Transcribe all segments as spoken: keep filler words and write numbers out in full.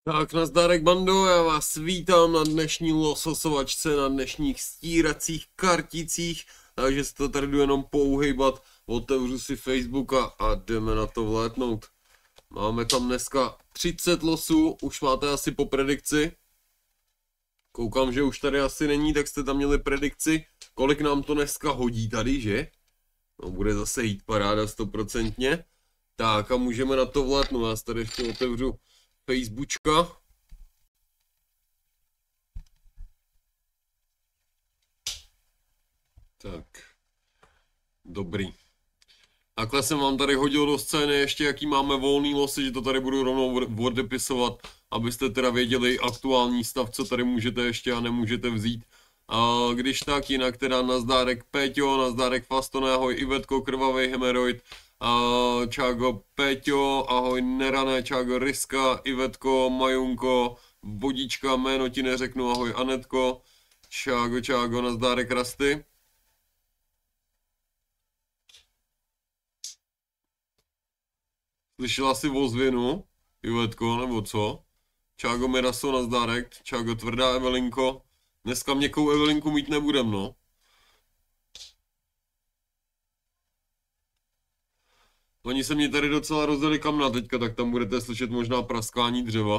Tak nazdárek bando, já vás vítám na dnešní lososovačce, na dnešních stíracích karticích, takže se to tady jdu jenom pouhejbat, otevřu si Facebook a, a jdeme na to vlétnout. Máme tam dneska třicet losů, už máte asi po predikci. Koukám, že už tady asi není, tak jste tam měli predikci, kolik nám to dneska hodí tady, že? No bude zase jít paráda stoprocentně. Tak a můžeme na to vlétnout, já tady ještě otevřu Facebooka. Tak. Dobrý. Takhle jsem vám tady hodil do scény ještě jaký máme volný losy, že to tady budu rovnou odepisovat, abyste teda věděli aktuální stav, co tady můžete ještě a nemůžete vzít. A když tak, jinak teda nazdárek Péťo, nazdárek Fastone, ahoj Ivetko, krvavej hemeroid, a čágo Péťo, ahoj Nerané, čágo Ryska, Ivetko, Majunko, Vodička, jméno ti neřeknu, ahoj Anetko, čágo, čágo, nazdárek Rasty. Slyšela jsi ozvěnu, Ivetko, nebo co? Čágo Miraso, nazdárek, čágo tvrdá Evelinko. Dneska měkkou Evelinku mít nebudem, no. Oni se mě tady docela rozdali kamna teďka, tak tam budete slyšet možná praskání dřeva.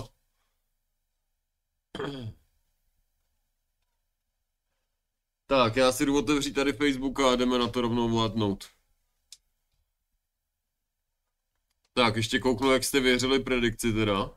Tak, já si jdu otevřít tady Facebook a jdeme na to rovnou vládnout. Tak, ještě kouknu, jak jste věřili predikci teda.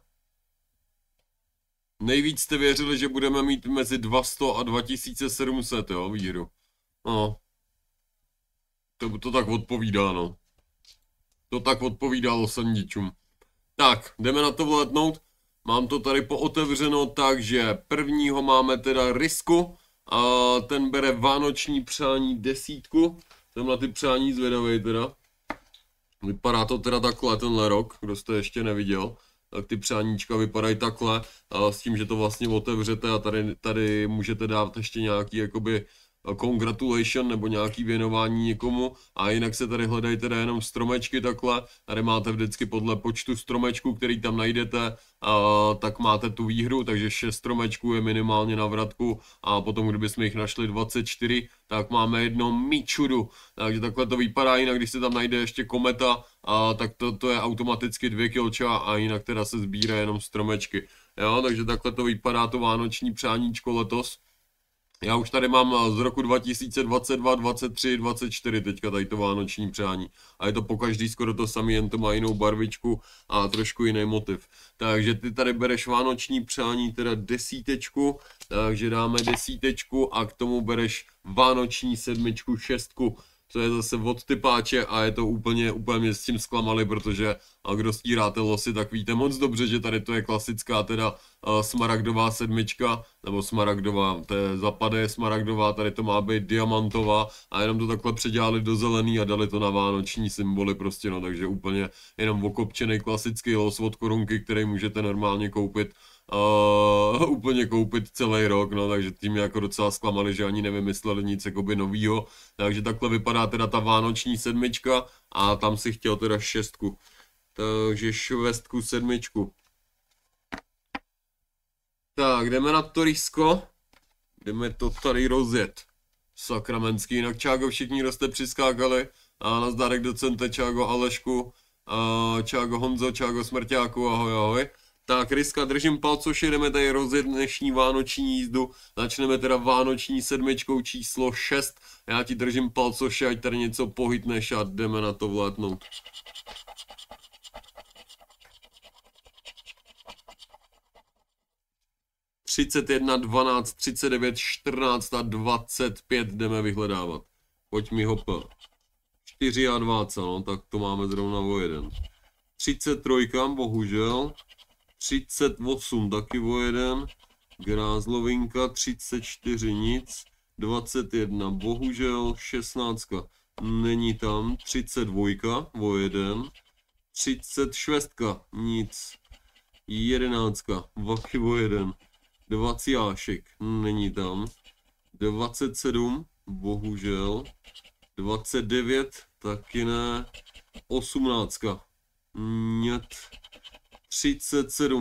Nejvíc jste věřili, že budeme mít mezi dva sta a dva tisíce sedm set, jo, výhru. No. To, to tak odpovídá, no. To tak odpovídá losandičům. Tak, jdeme na to vletnout. Mám to tady pootevřeno, takže prvního máme teda Rysku. A ten bere vánoční přání desítku. Jsem na ty přání zvědavej teda. Vypadá to teda takhle tenhle rok, kdo jste ještě neviděl. Tak ty přáníčka vypadají takhle, a s tím, že to vlastně otevřete a tady, tady můžete dát ještě nějaký jakoby congratulation nebo nějaký věnování někomu, a jinak se tady hledají teda jenom stromečky takhle. Tady máte vždycky podle počtu stromečků, který tam najdete, a tak máte tu výhru, takže šest stromečků je minimálně na vratku, a potom kdybychom jich našli dvacet čtyři, tak máme jedno Mičudu. Takže takhle to vypadá, jinak když se tam najde ještě kometa, a tak to, to je automaticky dvě kilča, a jinak teda se sbírá jenom stromečky. Jo, takže takhle to vypadá to vánoční přáníčko letos. Já už tady mám z roku dva tisíce dvacet dva, dvacet tři, dvacet čtyři teďka tady to vánoční přání. A je to po každý skoro to samé, jen to má jinou barvičku a trošku jiný motiv. Takže ty tady bereš vánoční přání, teda desítečku, takže dáme desítečku a k tomu bereš vánoční sedmičku, šestku. To je zase od typáče a je to úplně, úplně mě s tím zklamali, protože a kdo stíráte losy, tak víte moc dobře, že tady to je klasická teda uh, smaragdová sedmička, nebo smaragdová, to je zapadé smaragdová, tady to má být diamantová, a jenom to takhle předělali do zelený a dali to na vánoční symboly prostě, no, takže úplně jenom okopčený klasický los od korunky, který můžete normálně koupit. Uh, úplně koupit celý rok, no, takže tím jako docela zklamali, že ani nevymysleli nic jakoby novýho, takže takhle vypadá teda ta vánoční sedmička, a tam si chtěl teda šestku, takže švestku, sedmičku. Tak, jdeme na to Rysko, jdeme to tady rozjet, sakramenský, jinak čágo všichni, kdo jste přiskákali, a nazdárek docente, čágo Alešku, a čágo Honzo, čágo Smrťáku, ahoj, ahoj. Tak, Ryska, držím palcoši, jdeme tady rozjet dnešní vánoční jízdu. Začneme teda vánoční sedmičkou číslo šest. Já ti držím palcoši, ať tady něco pohytneš, a jdeme na to vlétnout. třicet jedna, dvanáct, třicet devět, čtrnáct a dvacet pět jdeme vyhledávat. Pojď mi hopa. čtyři a dvacet, no, tak to máme zrovna o jeden. třicet tři, bohužel. třicet osm taky o jeden, grázlovinka, třicet čtyři nic, dvacet jedna bohužel, šestnáct není tam, třicet dva o jeden, třicet šest nic, jedenáct taky o jeden, dvacet není tam, dvacet sedm bohužel, dvacet devět taky ne, osmnáct Nět. třicet sedm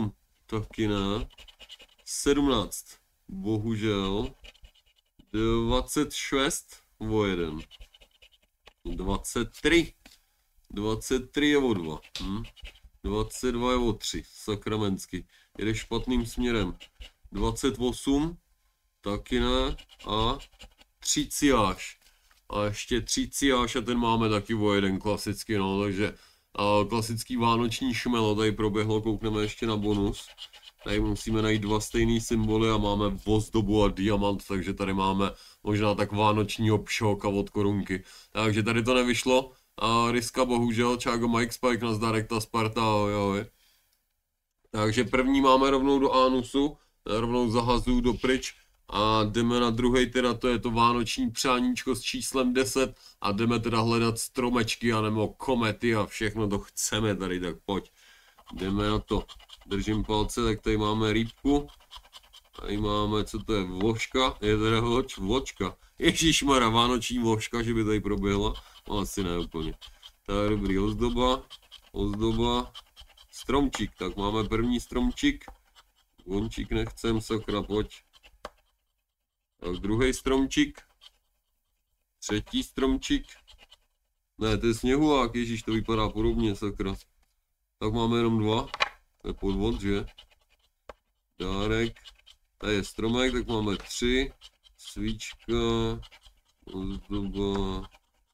taky ne. sedmnáct, bohužel. dvacet šest o jeden. dvacet tři. dvacet tři je o dva. Hm? dvacet dva je o tři. Sakramensky. Jede špatným směrem. dvacet osm. Taky ne. A tři ciáš. A ještě tři ciáš a ten máme taky o jeden klasicky, no, takže a klasický vánoční šmelo tady proběhlo, koukneme ještě na bonus. Tady musíme najít dva stejný symboly a máme ozdobu a diamant, takže tady máme možná tak vánočního pšoka od korunky. Takže tady to nevyšlo. A Ryska bohužel, Čágo Mike Spike, nazdar ta Sparta, ahoj, ahoj. Takže první máme rovnou do ánusu, rovnou zahazuju do pryč a jdeme na druhý, teda to je to vánoční přáníčko s číslem deset a jdeme teda hledat stromečky a nebo komety a všechno to chceme tady, tak pojď. Jdeme na to, držím palce, tak tady máme rýbku, tady máme, co to je, vložka, je teda vloč, vločka, ježišmara, vánoční vložka, že by tady proběhla, no asi ne úplně. Tak dobrý, ozdoba, ozdoba, stromčík, tak máme první stromčík, vončík nechcem, sakra, pojď. Tak druhý stromčík, třetí stromčík, ne, to je sněhulák, ježíš, to vypadá podobně, sakra. Tak máme jenom dva, to je podvod, že? Dárek, tady je stromek, tak máme tři, svíčka, ozdoba,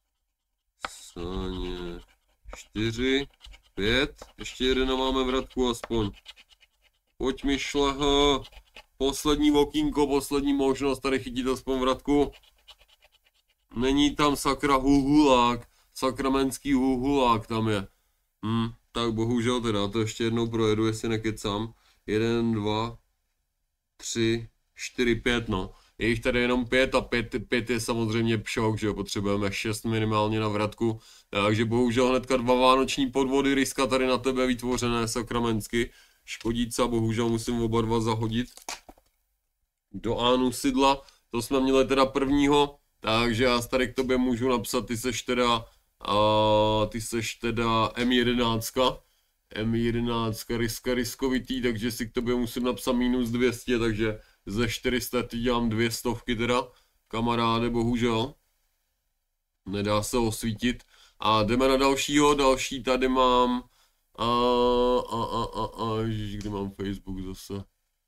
sáně, čtyři, pět, ještě jeden a máme vratku aspoň. Pojď mi šleha, poslední okýnko, poslední možnost tady chytit aspoň vratku. Není tam sakra huhulák, sakramenský huhulák tam je. Hm, tak bohužel teda, to ještě jednou projedu, jestli nekecám. Jeden, dva, tři, čtyři, pět, no. Je jich tady jenom pět a pět, pět je samozřejmě pšok, že jo, potřebujeme šest minimálně na vratku. Takže bohužel hnedka dva vánoční podvody, Ryska tady na tebe vytvořené sakramensky. Škodíca, bohužel musím oba dva zahodit do ánusidla. To jsme měli teda prvního, takže já tady k tobě můžu napsat, ty seš teda, a, ty seš teda M jedenáct. M jedenáct, Ryska riskovitý, takže si k tobě musím napsat minus dvě stě, takže ze čtyři sta ty dělám dvě stovky teda, kamaráde, bohužel. Nedá se osvítit. A jdeme na dalšího, další tady mám, a, a, a, a, a, ježiš, kde mám Facebook zase.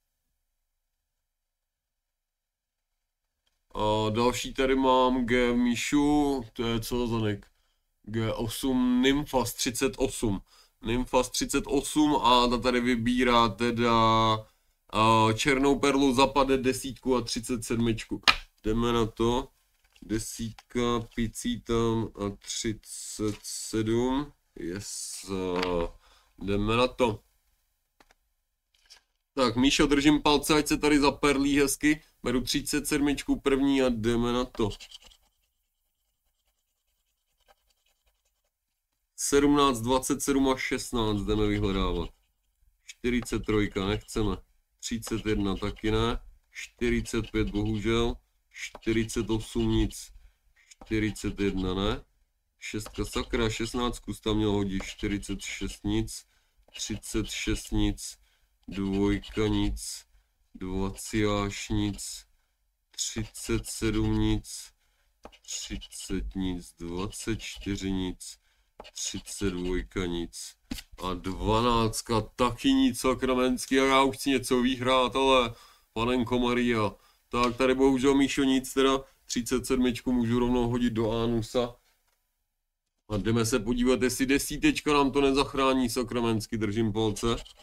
A další tady mám G Míšu, to je co za nick? G osm Nymfas třicet osm. Nymfas třicet osm a ta tady vybírá teda a černou perlu, zapade desítku a třicet sedm. Jdeme na to. Desítka, picí tam a třicet sedm. Yes. Jdeme na to. Tak, Míšo, držím palce, ať se tady zaperlí hezky. Beru třicet sedm první a jdeme na to. sedmnáct, dvacet sedm a šestnáct jdeme vyhledávat. čtyřicet tři nechceme. třicet jedna taky ne. čtyřicet pět bohužel. čtyřicet osm nic. čtyřicet jedna ne. šestka sakra, šestnáct tam měl hodit. čtyřicet šest nic. třicet šest nic. Dvojka nic. dvacet nic. třicet sedm nic. třicet nic. dvacet čtyři nic. třicet dva nic. A dvanáct taky nic sakramenský a já už chci něco vyhrát, ale panenko Maria. Tak tady bohužel Míšo nic, teda třicet sedm můžu rovnou hodit do ánusa. A jdeme se podívat, jestli desítečka nám to nezachrání sakramensky, držím palce.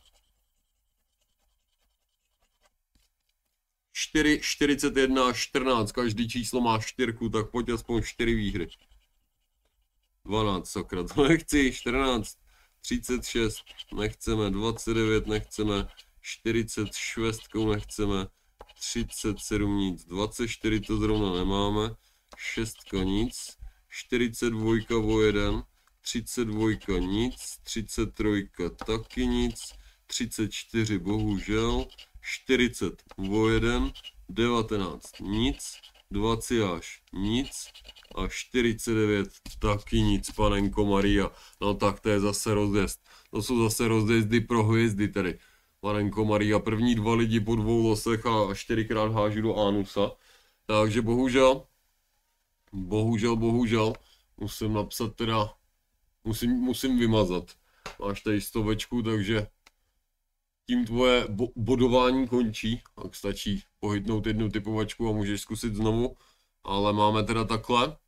čtyři, čtyřicet jedna a čtrnáct, každý číslo má čtyřku, tak pojď aspoň čtyři výhry. dvanáct, sakra, to nechci, čtrnáct, třicet šest, nechceme, dvacet devět, nechceme, čtyřicet šest, nechceme, třicet sedm nic, dvacet čtyři to zrovna nemáme, šest nic, čtyřicet dva o jeden, třicet dva nic, třicet tři taky nic, třicet čtyři bohužel, čtyřicet o jeden, devatenáct nic, dvacet až nic a čtyřicet devět taky nic, panenko Maria. No tak to je zase rozjezd. To jsou zase rozjezdy pro hvězdy tady. Panenko Maria, první dva lidi po dvou losech a čtyřikrát hážu do ánusa. Takže bohužel, bohužel, bohužel, musím napsat teda, musím, musím vymazat. Máš tady stovečku, takže tím tvoje bo bodování končí. Tak stačí pohytnout jednu typovačku a můžeš zkusit znovu. Ale máme teda takhle.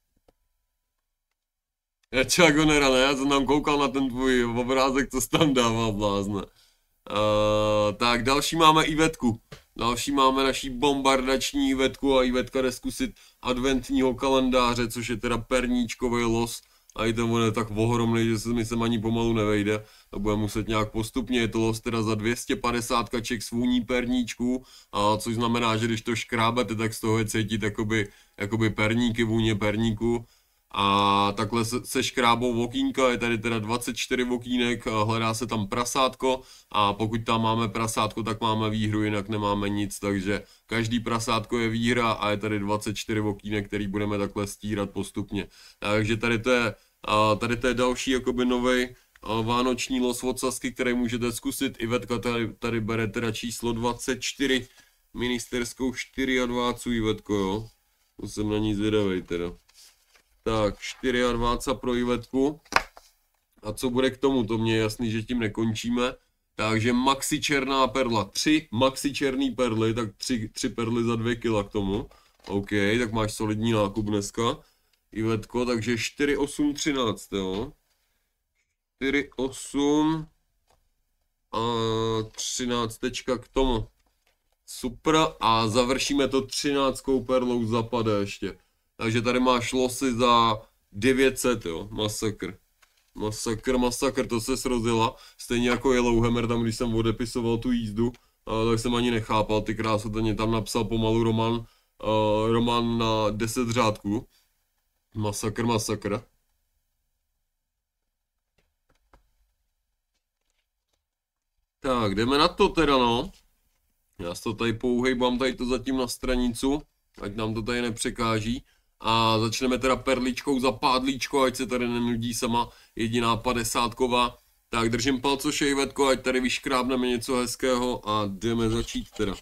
Je Chagonera, ne? Já jsem tam koukal na ten tvůj obrázek, co jsi tam dával, blázne. Uh, tak další máme Ivetku. Další máme naší bombardační Ivetku a Ivetka jde zkusit adventního kalendáře, což je teda perníčkový los. A i ten on je tak ohromný, že se mi sem ani pomalu nevejde. To bude muset nějak postupně, je to los teda za dvě stě padesát kaček s vůní perníčků, a což znamená, že když to škrábete, tak z toho je cítit jakoby, jakoby perníky, vůně perníku. A takhle se, se škrábou vokínka, je tady teda dvacet čtyři vokínek, hledá se tam prasátko a pokud tam máme prasátko, tak máme výhru, jinak nemáme nic, takže každý prasátko je výhra a je tady dvacet čtyři vokínek, který budeme takhle stírat postupně. Takže tady to je, tady to je další jakoby novej vánoční los od Sasky, který můžete zkusit. Ivetka tady, tady bere teda číslo dvacet čtyři, ministerskou dvacet čtyři Ivetko, jo. To jsem na ní zvědavej teda. Tak, dvacet čtyři pro Ivetku. A co bude k tomu? To mě je jasný, že tím nekončíme. Takže maxi černá perla. Tři maxi černý perly, tak tři, tři perly za dvě kila k tomu. OK, tak máš solidní nákup dneska. Ivetko, takže čtyři, osm, třináct, jo. čtyři, osm a třináct tečka k tomu. Super, a završíme to třináctkou perlou zapade ještě. Takže tady máš losy za devět set, jo, masakr. Masakr, masakr, to se srozila. Stejně jako Yellowhammer, tam když jsem odepisoval tu jízdu, uh, tak jsem ani nechápal, ty krásu, ten tam napsal pomalu román, uh, román na deset řádků. Masakr, masakr. Tak, jdeme na to teda, no. Já si to tady pouhejbám, tady to zatím na stranicu, ať nám to tady nepřekáží. A začneme teda perličkou za pádlíčko, ať se tady nenudí sama jediná padesátková. Tak držím palcoše, Ivetko, ať tady vyškrábneme něco hezkého a jdeme začít teda.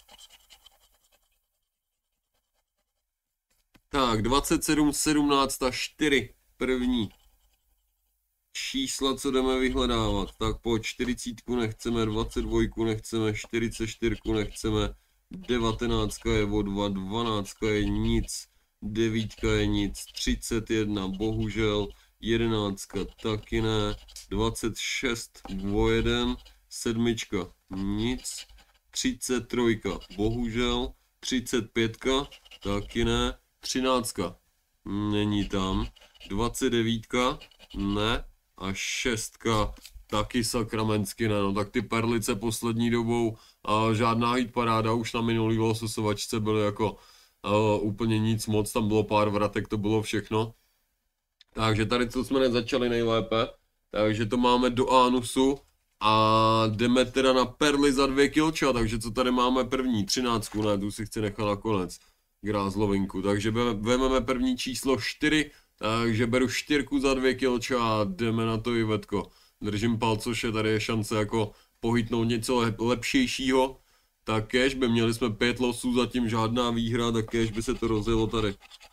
Tak, dvacet sedm, sedmnáct a čtyři, první čísla, co jdeme vyhledávat. Tak po čtyřicítku nechceme, dvacet dva nechceme, čtyřicet čtyři nechceme, devatenáct je o dva, dvanáct je nic. Devítka je nic, třicet jedna bohužel, jedenáctka taky ne, dvacet šest o jeden, sedmička nic, třicet tři bohužel, třicet pět taky ne, třináctka není tam, dvacet devět ne a šestka taky sakramensky ne. No tak ty perlice poslední dobou a žádná hit paráda, už na minulý losovačce byly jako Uh, úplně nic moc, tam bylo pár vratek, to bylo všechno. Takže tady co jsme nezačali nejlépe, takže to máme do ánusu a jdeme teda na perly za dvě kilča, takže co tady máme první, třináctku, ne, tu si chci nechat nakonec, grázlovinku, takže vezmeme první číslo čtyři, takže beru čtyřku za dvě kilča a jdeme na to, Ivetko. Držím palcoše, tady je šance jako pohytnout něco lepšího. Tak kež by měli jsme pět losů, zatím žádná výhra, tak kež by se to rozjelo tady.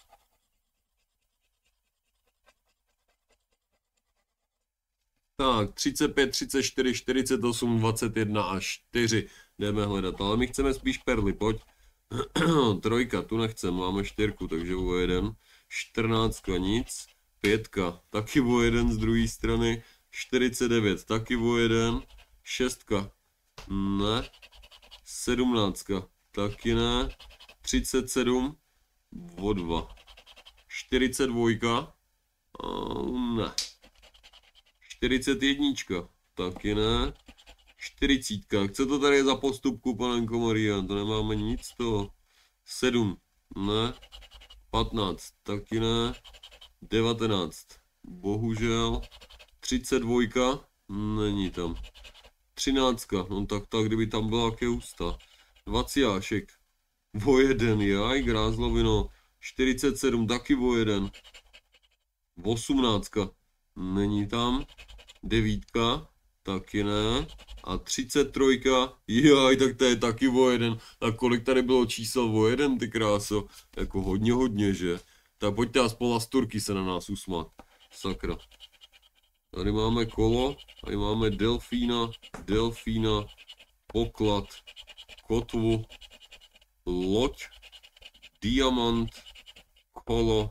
Tak, třicet pět, třicet čtyři, čtyřicet osm, dvacet jedna a čtyři. Jdeme hledat, ale my chceme spíš perly, pojď. Trojka, tu nechcem, máme čtyřku, takže o jeden. čtrnáctka, nic. Pětka, taky o jeden z druhé strany. čtyřicet devět, taky o jeden. Šestka, ne. sedmnáctka, taky ne, třicet sedm, o dva, čtyřicet dva, ne, čtyřicet jedna, taky ne, čtyřicet, co to tady je za postupku, panenko Maria, to nemáme nic toho, sedm, ne, patnáct, taky ne, devatenáct, bohužel, třicet dva, není tam. třináctka, no tak tak, kdyby tam byla jaké ústa. dvacet o jeden, jaj, grázlovino. čtyřicet sedm, taky o jeden. osmnáctka, není tam. devítka, taky ne. A třicet tři, jaj, tak to je taky o jeden. A kolik tady bylo čísel o jeden, ty kráso? Jako hodně, hodně, že? Tak pojďte aspoň lasturky se na nás usmát. Sakra. Tady máme kolo, tady máme delfína, delfína, poklad, kotvu, loď, diamant, kolo,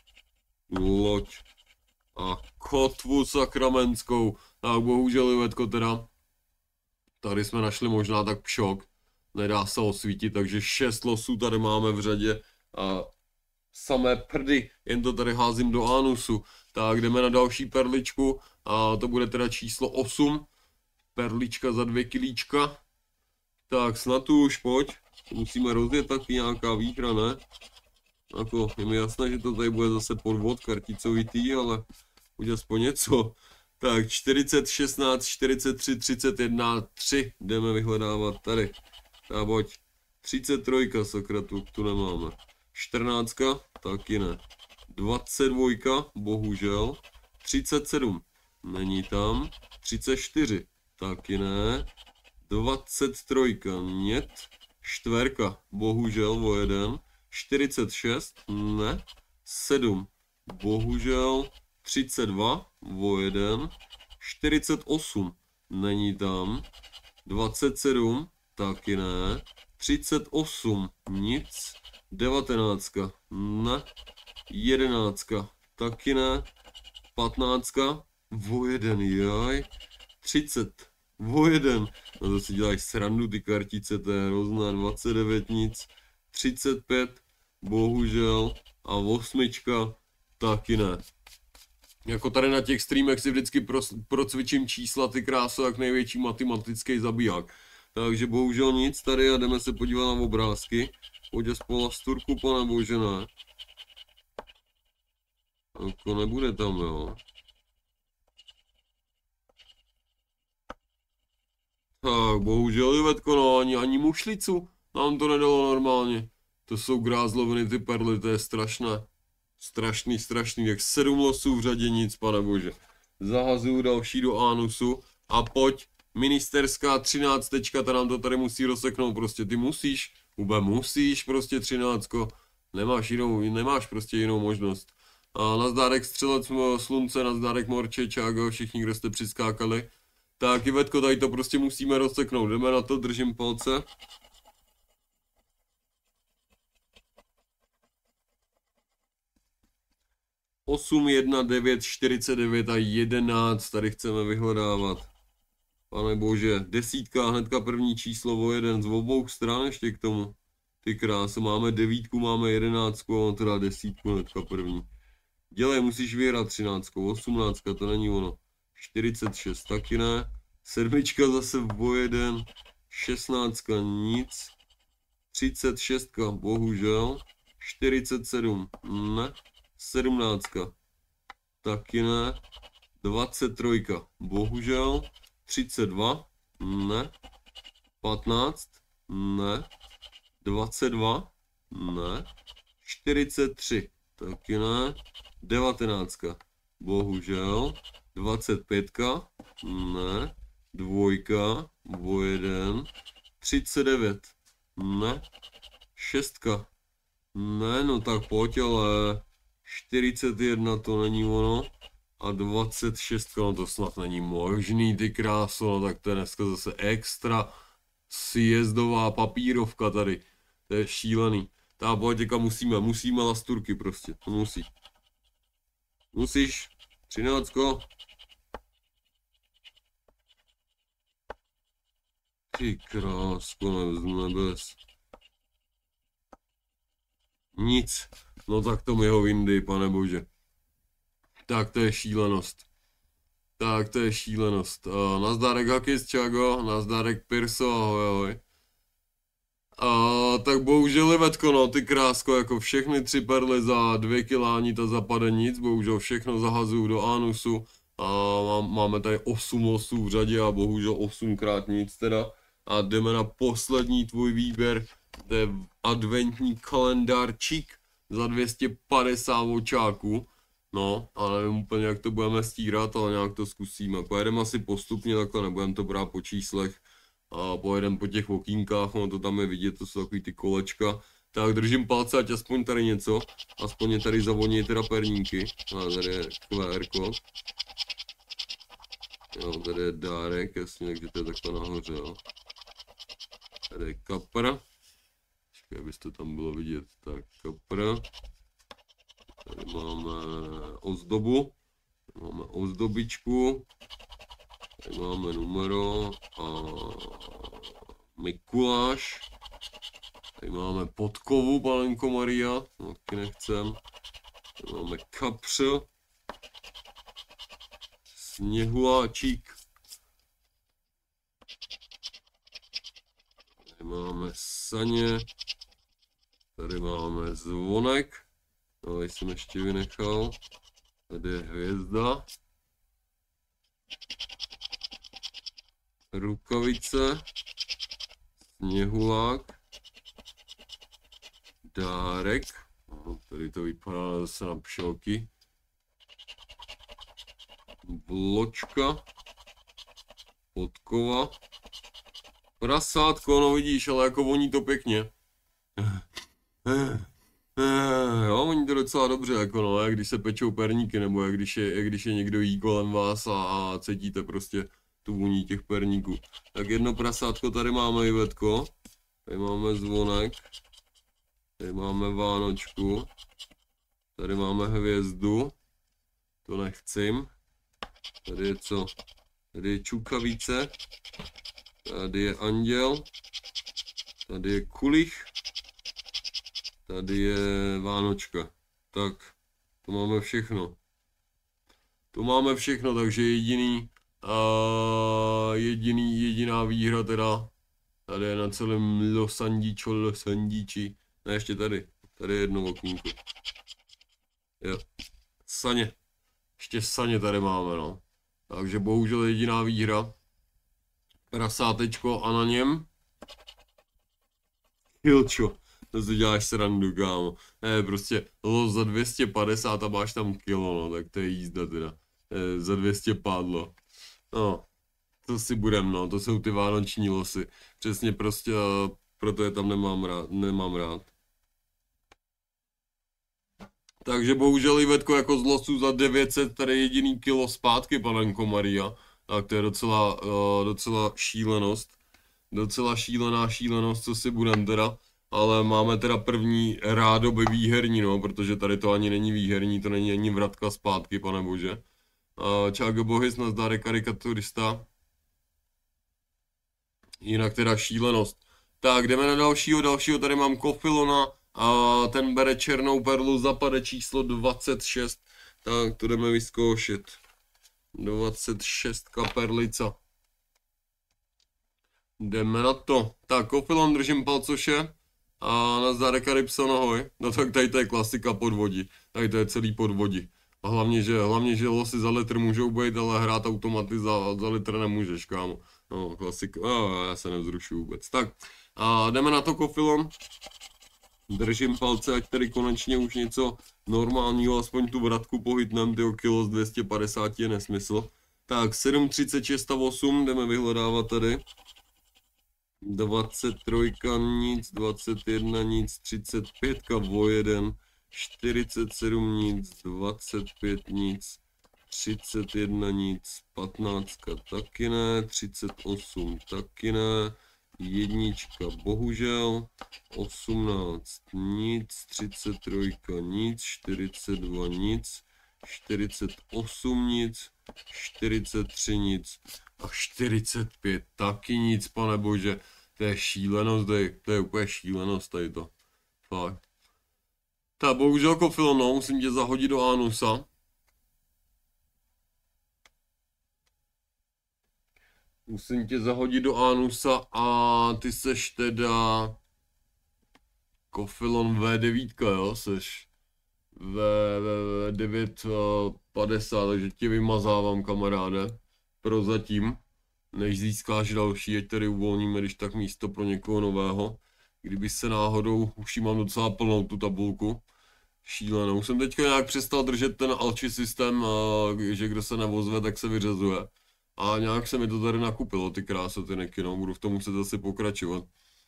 loď a kotvu sakramenskou. Tak bohužel, Ivetko, teda. Tady jsme našli možná tak pšok. Nedá se osvítit, takže šest losů tady máme v řadě. A samé prdy, jen to tady házím do anusu. Tak jdeme na další perličku. A to bude teda číslo osm. Perlička za dvě kilíčka. Tak snad už, pojď. Musíme rozjet taky nějaká výhra, ne? Jako, je mi jasné, že to tady bude zase podvod karticovitý, ale buď aspoň něco. Tak čtyřicet, šestnáct, čtyřicet tři, třicet jedna, tři jdeme vyhledávat tady. Tak pojď. třicet tři, sakra, tu, tu nemáme. čtrnáct, taky ne. dvacet dva, bohužel. třicet sedm, není tam. třicet čtyři, taky ne. dvacet tři, нет. Čtverka, bohužel o jeden. čtyřicet šest, ne. sedm, bohužel. třicet dva, o jeden. čtyřicet osm, není tam. dvacet sedm, taky ne. třicet osm, nic. devatenáct, ne. jedenáct, taky ne. patnáct, o jeden, jaj. třicet, o jeden. No to si děláš srandu ty kartice, to je hrozná. dvacet devět, nic. třicet pět, bohužel. A osmička, taky ne. Jako tady na těch streamech si vždycky pro, procvičím čísla, ty kráso, jak největší matematický zabiják. Takže bohužel nic tady a jdeme se podívat na obrázky. Pojď aspoň lasturku, pane bože, ne. Jako nebude tam, jo. Tak, bohužel, Ivetko, no, ani, ani mušlicu nám to nedalo normálně. To jsou grázloviny, ty perly, to je strašné. Strašný, strašný, jak sedm losů v řadě, nic, pane bože. Zahazuju další do anusu a pojď, ministerská třináctečka, ta nám to tady musí rozseknout, prostě ty musíš, Ube, musíš, prostě třináctko, nemáš jinou, nemáš prostě jinou možnost. A nazdárek střelec slunce, nazdárek morče, čágo, všichni, kdo jste přiskákali. Tak, Ivetko, tady to prostě musíme rozseknout, jdeme na to, držím palce. osm, jedna, devět, čtyřicet devět a jedenáct, tady chceme vyhledávat. Pane bože, desítka, hnedka první číslo o jeden z obou stran ještě k tomu. Ty krásu, máme devítku, máme jedenáctku, a teda desítku hnedka první. Dělej, musíš vyhrát třináctku, osmnáctka, to není ono. čtyřicet šest, taky ne. Sedmička zase o jeden. šestnáctka, nic. třicet šest, bohužel. čtyřicet sedm, ne. sedmnáct, taky ne. dvacet tři, bohužel. třicet dva, ne. patnáct, ne. dvacet dva, ne. čtyřicet tři, taky ne. devatenáct, bohužel. dvacet pět, ne. Dvojka, o jeden. třicet devět, ne. Šestka, ne, no tak pojď, ale čtyřicet jedna to není ono. A dvacet šest, no to snad není možný, ty kráso, no tak to je dneska zase extra sjezdová papírovka tady. To je šílený. Ta pojď, teďka musíme, musíme lasturky prostě, to musí. Musíš, třináctko. Ty krásko, z nebes. Nic. No tak to mi ho vyndej, pane bože. Tak to je šílenost. Tak to je šílenost. Uh, nazdárek Hakis, čago, nazdárek Pirso, ahoj, ahoj. Uh, tak bohužel, Ivetko, no, ty krásko, jako všechny tři perly za dvě kilání, ta zapade nic, bohužel všechno zahazuju do anusu. Uh, máme tady osm losů v řadě a bohužel osmkrát nic teda. A jdeme na poslední tvůj výběr, to je adventní kalendářčík za dvě stě padesát očáků. No, ale nevím úplně, jak to budeme stírat, ale nějak to zkusíme. Pojedeme asi postupně takhle, nebudeme to brát po číslech. A pojedeme po těch okýnkách, ono to tam je vidět, to jsou takový ty kolečka. Tak držím palce, ať aspoň tady něco, aspoň je tady zavoní teda perníky. A tady je Q R kód. Jo, tady je dárek, jasně, takže to je takhle nahoře, jo. Tady je kapr. Počkej, abys to tam bylo vidět. Tak, kapr. Tady máme ozdobu. Tady máme ozdobičku. Tady máme numero a Mikuláš. Tady máme podkovu, Panenko Maria. No, taky nechcem. Tady máme kapř. Sněhuláčík. Tady máme saně. Tady máme zvonek. No, jsem ještě vynechal. Tady je hvězda. Rukavice. Sněhulák. Dárek. No, tady to vypadá zase na pšelky. Vločka. Podkova. Prasátko, no vidíš, ale jako voní to pěkně. Jo, voní to docela dobře, jako no, jak když se pečou perníky, nebo jak když je, jak když je někdo jí kolem vás a, a cítíte prostě tu vůni těch perníků. Tak jedno prasátko tady máme, Ivetko. Tady máme zvonek. Tady máme Vánočku. Tady máme hvězdu. To nechcím. Tady je co? Tady je čukavice. Tady je anděl. Tady je kulich. Tady je Vánočka. Tak, to máme všechno. To máme všechno, takže jediný, uh, jediný, jediná výhra teda, tady je na celém Losandíčo, Losandíči. Ne, ještě tady, tady je jedno okýnko. Jo, saně. Ještě saně tady máme, no. Takže bohužel jediná výhra. Prasátečko a na něm. Kilčo. To si děláš srandu, kámo. Ne, prostě los za dvě stě padesát a máš tam kilo, no, tak to je jízda teda. E, za dvě stě pádlo. No, to si budem, no, to jsou ty vánoční losy. Přesně prostě, proto je tam nemám rád, nemám rád. Takže bohužel Ivetko jako z losu za devět set, tady jediný kilo zpátky, Panenko Maria. Tak to je docela, uh, docela šílenost. Docela šílená šílenost, co si budem teda. Ale máme teda první rádoby výherní, no, protože tady to ani není výherní, to není ani vratka zpátky, pane bože. Uh, Čágo Bohys, nazdárek karikaturista. Jinak teda šílenost. Tak, jdeme na dalšího, dalšího, tady mám Kofilona a ten bere černou perlu, zapade číslo dvacet šest. Tak, to jdeme vyzkoušet. dvacet šest perlica. Jdeme na to. Tak, Kofilon, držím palcoše. A nazdárek Karibson, ahoj. No tak tady to je klasika podvodí. Tady to je celý podvodí. A hlavně, že, hlavně, že losy za litr můžou být, ale hrát automaty za, za litr nemůžeš, kámo. No, klasika. A já se nevzrušu vůbec. Tak, a jdeme na to, Kofilon. Držím palce, ať tady konečně už něco normálního, aspoň tu vratku pohytnem, tyho kilo z dvě stě padesát je nesmysl. Tak, sedm třicet šest a osm, jdeme vyhledávat tady. dvacet tři nic, dvacet jedna nic, třicet pět o jeden, čtyřicet sedm nic, dvacet pět nic, třicet jedna nic, patnáct taky ne, třicet osm taky ne, jednička bohužel, osmnáct nic, třicet tři nic, čtyřicet dva nic, čtyřicet osm nic, čtyřicet tři nic a čtyřicet pět taky nic, pane bože. To je šílenost, to je úplně šílenost tady to. Fakt. Tak bohužel, Kofilo, no, musím tě zahodit do ánusa. Musím tě zahodit do ánusa a ty seš teda Kofilon V devět, jo, seš v devět padesát, takže tě vymazávám, kamaráde, prozatím, než získáš další, ať tady uvolníme, když tak místo pro někoho nového. Kdyby se náhodou, už jí mám docela plnou tu tabulku, Šílenou. Jsem teďka nějak přestal držet ten Alči systém, že kdo se nevozve, tak se vyřazuje. A nějak se mi to tady nakupilo, ty krásoty neky, no, budu v tom muset zase pokračovat.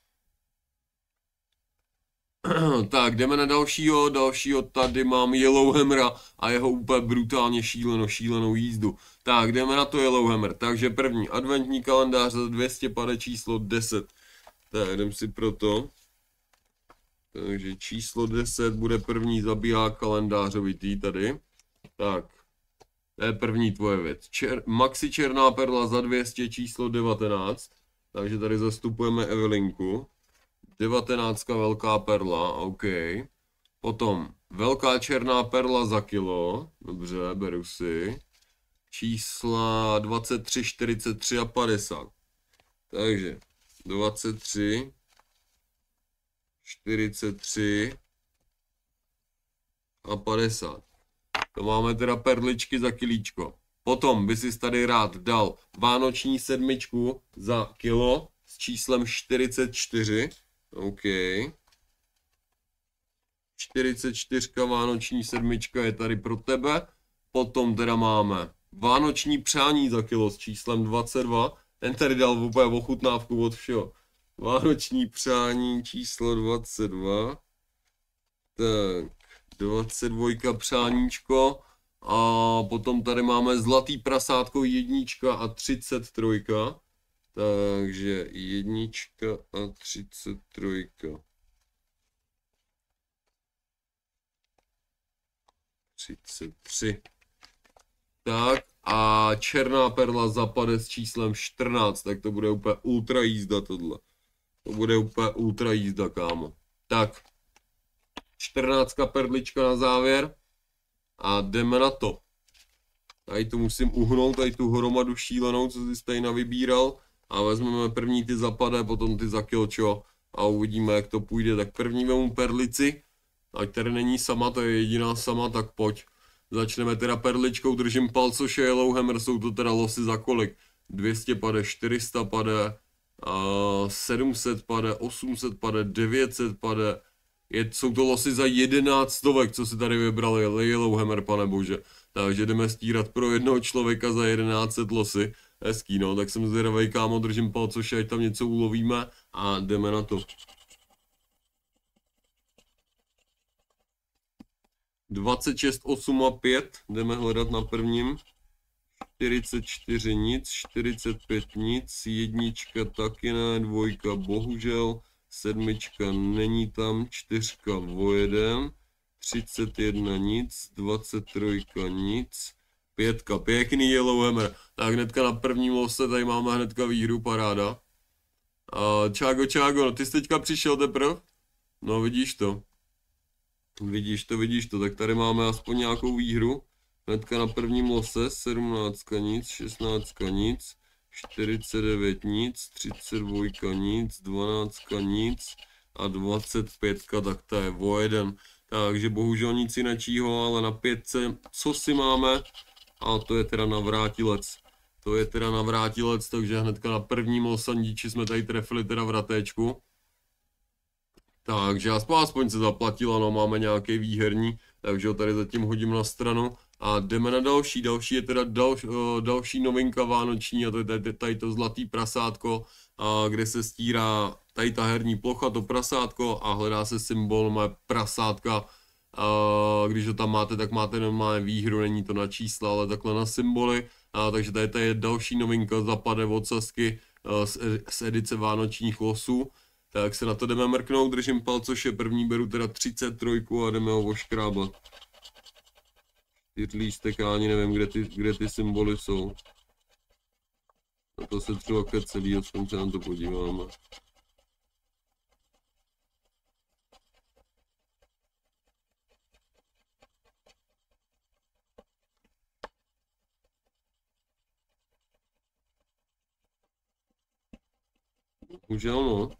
Tak, jdeme na dalšího, dalšího tady mám Yellowhammera a jeho úplně brutálně šíleno, šílenou jízdu. Tak, jdeme na to Yellowhammer, takže první adventní kalendář za dvě stě pade číslo deset. Tak, jdem si pro to. Takže číslo deset bude první zabiják kalendářovitý tady. Tak, to je první tvoje věc. Čer, Maxi černá perla za dvě stě číslo devatenáct. Takže tady zastupujeme Evelinku. devatenáct velká perla, OK. Potom velká černá perla za kilo. Dobře, beru si. Čísla dvacet tři, čtyřicet tři a padesát. Takže dvacet tři, čtyřicet tři a padesát. To máme teda perličky za kilíčko. Potom by si tady rád dal vánoční sedmičku za kilo s číslem čtyřicet čtyři. OK. čtyřicet čtyři vánoční sedmička je tady pro tebe. Potom teda máme vánoční přání za kilo s číslem dvacet dva. Ten tady dal úplně ochutnávku od všeho. Vánoční přání číslo dvacet dva. Tak, dvacet dva přáníčko. A potom tady máme zlatý prasátko jednička a třicet tři. Takže jednička a třicet tři. třicet tři. Tak a černá perla zapade s číslem čtrnáct, tak to bude úplně ultra jízda tohle. To bude úplně ultra jízda, kámo. Tak, čtrnáctka perlička na závěr a jdeme na to. Tady to musím uhnout, tady tu hromadu šílenou, co jsi tady navybíral. A vezmeme první ty zapade, potom ty za kilčo a uvidíme, jak to půjde. Tak první vemu perlici, ať tady není sama, to je jediná sama, tak pojď. Začneme teda perličkou, držím palcoše Yellowhammer, jsou to teda losy za kolik? dvě stě pade, čtyři sta pade, sedm set pade, osm set pade, devět set pade. Je, jsou to losy za jedenáct stovek, co si tady vybrali Yellowhammer, pane bože. Takže jdeme stírat pro jednoho člověka za jedenáct set losy. Hezký, no, tak jsem zvědavej, kámo, držím palcoše, ať tam něco ulovíme a jdeme na to. dvacet šest, osm a pět, jdeme hledat na prvním. čtyřicet čtyři nic, čtyřicet pět nic, jednička taky ne, dvojka bohužel, sedmička není tam, čtyřka vojedem, třicet jedna nic, dvacet tři nic, pětka, pěkný Yellowhammer. Tak hnedka na prvním lose tady máme hnedka výhru, paráda. A čágo, čágo, no ty jsi teďka přišel teprve? No vidíš to. Vidíš to, vidíš to, tak tady máme aspoň nějakou výhru. Hnedka na prvním lose, sedmnáct nic, šestnáct nic, čtyřicet devět nic, třicet dva nic, dvanáct nic a dvacet pět, tak to je o jeden. Takže bohužel nic jiného, ale na pětce, co si máme? A to je teda navrátilec. To je teda navrátilec, takže hnedka na prvním losandíči jsme tady trefili teda vratéčku. Takže aspoň, aspoň se zaplatilo, no máme nějaký výherní, takže ho tady zatím hodím na stranu. A jdeme na další, další je teda dal, uh, další novinka vánoční a to je tady, tady to zlatý prasátko, uh, kde se stírá tady ta herní plocha, to prasátko a hledá se symbol mé prasátka. Uh, když ho tam máte, tak máte normálně výhru, není to na čísla, ale takhle na symboly. Uh, takže tady, tady je další novinka, zapade od Sasky uh, z, z edice vánočních losů. Tak se na to jdeme mrknout, držím palcoše, první beru teda třicet tři a jdeme ho oškrábat. Čtyřlístek, já ani nevím, kde ty, kde ty symboly jsou. Na to se třeba celý, aspoň se na to podíváme. Bohužel no.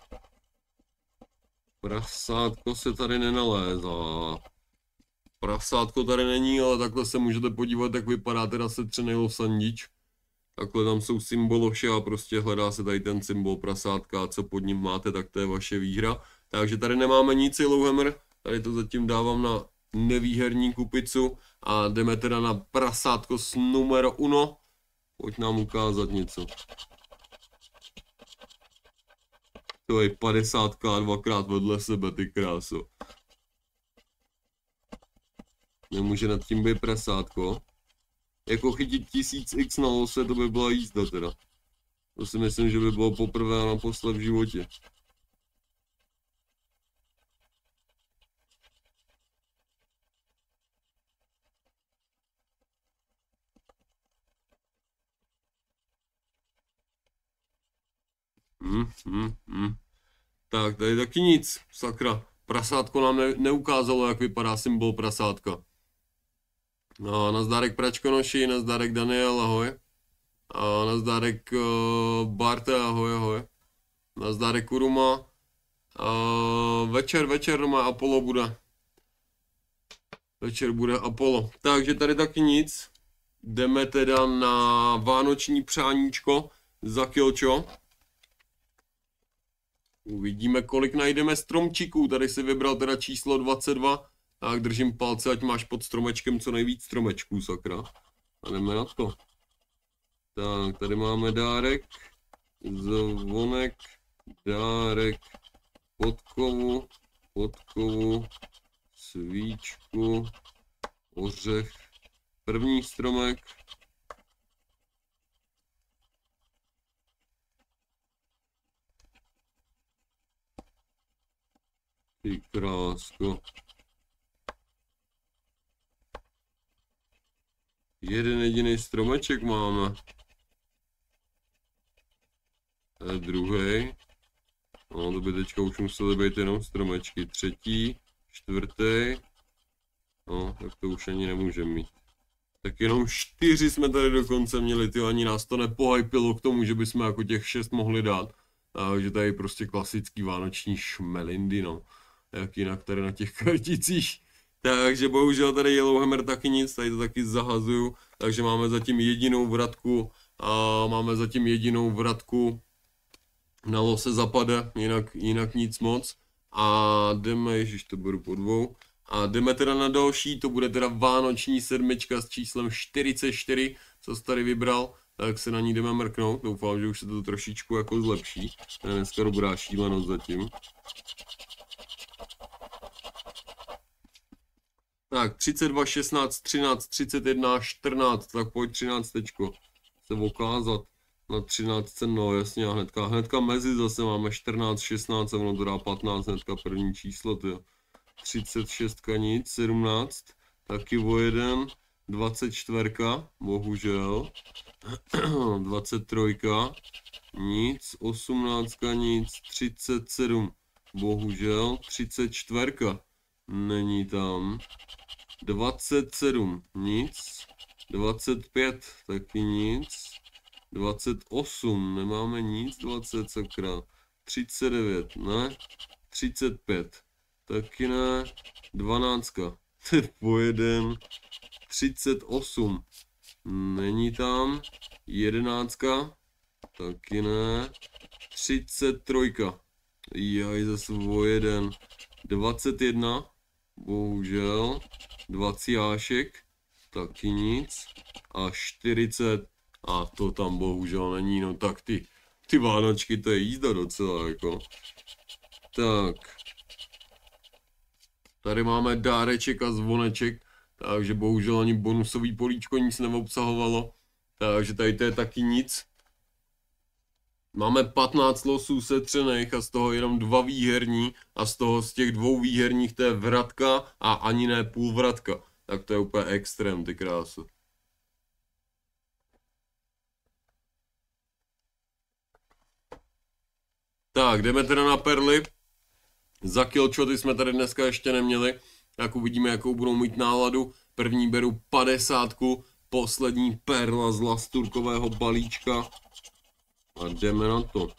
Prasátko se tady nenalézá. Prasátko tady není, ale takhle se můžete podívat, jak vypadá teda setřený losandič. Takhle tam jsou symbolovše a prostě hledá se tady ten symbol prasátka a co pod ním máte, tak to je vaše výhra. Takže tady nemáme nic, Yellowhammer, tady to zatím dávám na nevýherní kupicu a jdeme teda na prasátko s numero uno. Pojď nám ukázat něco. To je padesátka dvakrát vedle sebe, ty kráso. Nemůže nad tím být prasátko. Jako chytit tisíc x na lose, to by byla jízda teda. To si myslím, že by bylo poprvé a naposled v životě. Hmm, hmm, hmm. Tak, tady taky nic, sakra. Prasátko nám ne neukázalo, jak vypadá symbol prasátka. No, nazdárek Pračkonoši, nazdárek Daniel, ahoj. A nazdárek uh, Barte, ahoj, ahoj. Nazdárek Kuruma. Uh, večer, večer doma Apollo bude. Večer bude Apollo. Takže tady taky nic. Jdeme teda na vánoční přáníčko za kilčo. Uvidíme, kolik najdeme stromčíků. Tady si vybral teda číslo dvacet dva. Tak držím palce, ať máš pod stromečkem co nejvíc stromečků, sakra. A jdeme na to. Tak, tady máme dárek, zvonek, dárek, podkovu, podkovu, svíčku, ořech, první stromek. Ty krásko. Jeden jediný stromeček máme. To je druhý. No, to by teďka už museli být jenom stromečky. Třetí, čtvrtý. No, tak to už ani nemůžeme mít. Tak jenom čtyři jsme tady dokonce měli, ty ani nás to nepohypilo k tomu, že bychom jako těch šest mohli dát. Takže tady prostě klasický vánoční šmelindy, no. Jak jinak tady na těch karticích. Takže bohužel tady Yellowhammer taky nic, tady to taky zahazuju. Takže máme zatím jedinou vratku a máme zatím jedinou vratku na lose zapade, jinak, jinak nic moc. A jdeme, ježiš, to beru po dvou. A jdeme teda na další, to bude teda vánoční sedmička s číslem čtyřicet čtyři, co jsi tady vybral. Tak se na ní jdeme mrknout, doufám, že už se to trošičku jako zlepší. To je dneska dobrá šílenost zatím. Tak, třicet dva, šestnáct, třináct, třicet jedna, čtrnáct, tak pojď třináctečko se ukázat na třináct, no jasně, a hnedka, hnedka mezi zase máme čtrnáct, šestnáct, a ono to dá patnáct, hnedka první číslo, tyjo. třicet šest nic, sedmnáct, taky o jeden, dvacet čtyři, bohužel, dvacet tři, nic, osmnáct nic, třicet sedm, bohužel, třicet čtyři, není tam, dvacet sedm, nic, dvacet pět, taky nic, dvacet osm, nemáme nic, dvacet, sakra, třicet devět, ne, třicet pět, taky ne, dvanáct, po jeden, třicet osm, není tam, jedenáct, taky ne, třicet tři, jaj, zase o jeden, dvacet jedna, bohužel, dvacet jášek, taky nic, a čtyřicet, a to tam bohužel není, no tak ty, ty Vánočky, to je jízda docela, jako. Tak, tady máme dáreček a zvoneček, takže bohužel ani bonusový políčko nic neobsahovalo, takže tady to je taky nic. Máme patnáct losů setřených a z toho jenom dva výherní a z toho z těch dvou výherních to je vratka a ani ne půl vratka. Tak to je úplně extrém, ty krásu. Tak, jdeme teda na perly. Za killshoty jsme tady dneska ještě neměli. Tak uvidíme, jakou budou mít náladu. První beru padesátku, poslední perla z lasturkového balíčka. A jdeme na to.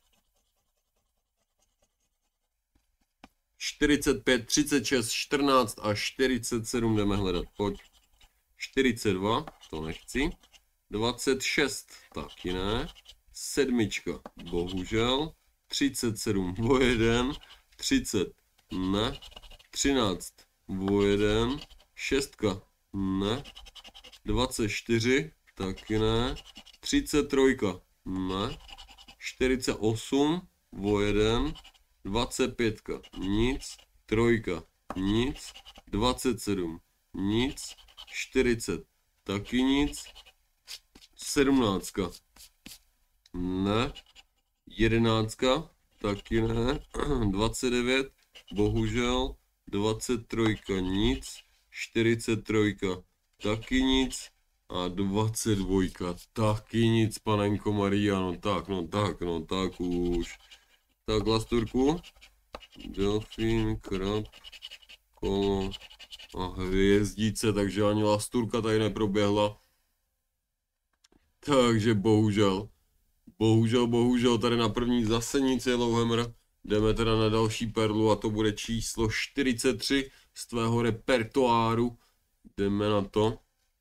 čtyřicet pět, třicet šest, čtrnáct a čtyřicet sedm jdeme hledat. Pojď. čtyřicet dva, to nechci. dvacet šest, taky ne. Sedmička, bohužel. třicet sedm, o jeden. třicet, ne. třináct, o jeden, šestka, ne, dvacet čtyři, taky ne, třicet tři, ne, čtyřicet osm, o jeden, dvacet pět, nic, trojka, nic, dvacet sedm, nic, čtyřicet, taky nic, sedmnáct, ne, jedenáct, taky ne, dvacet devět, bohužel, dvacet tři, nic, čtyřicet tři, taky nic, a dvacet dva, taky nic, panenko Maria, no tak, no tak, no tak už. Tak, lasturku, delfín, krab, kolo a hvězdice, takže ani lasturka tady neproběhla. Takže bohužel, bohužel, bohužel, tady na první zase nic Yellowhammer. Jdeme teda na další perlu a to bude číslo čtyřicet tři z tvého repertoáru. Jdeme na to.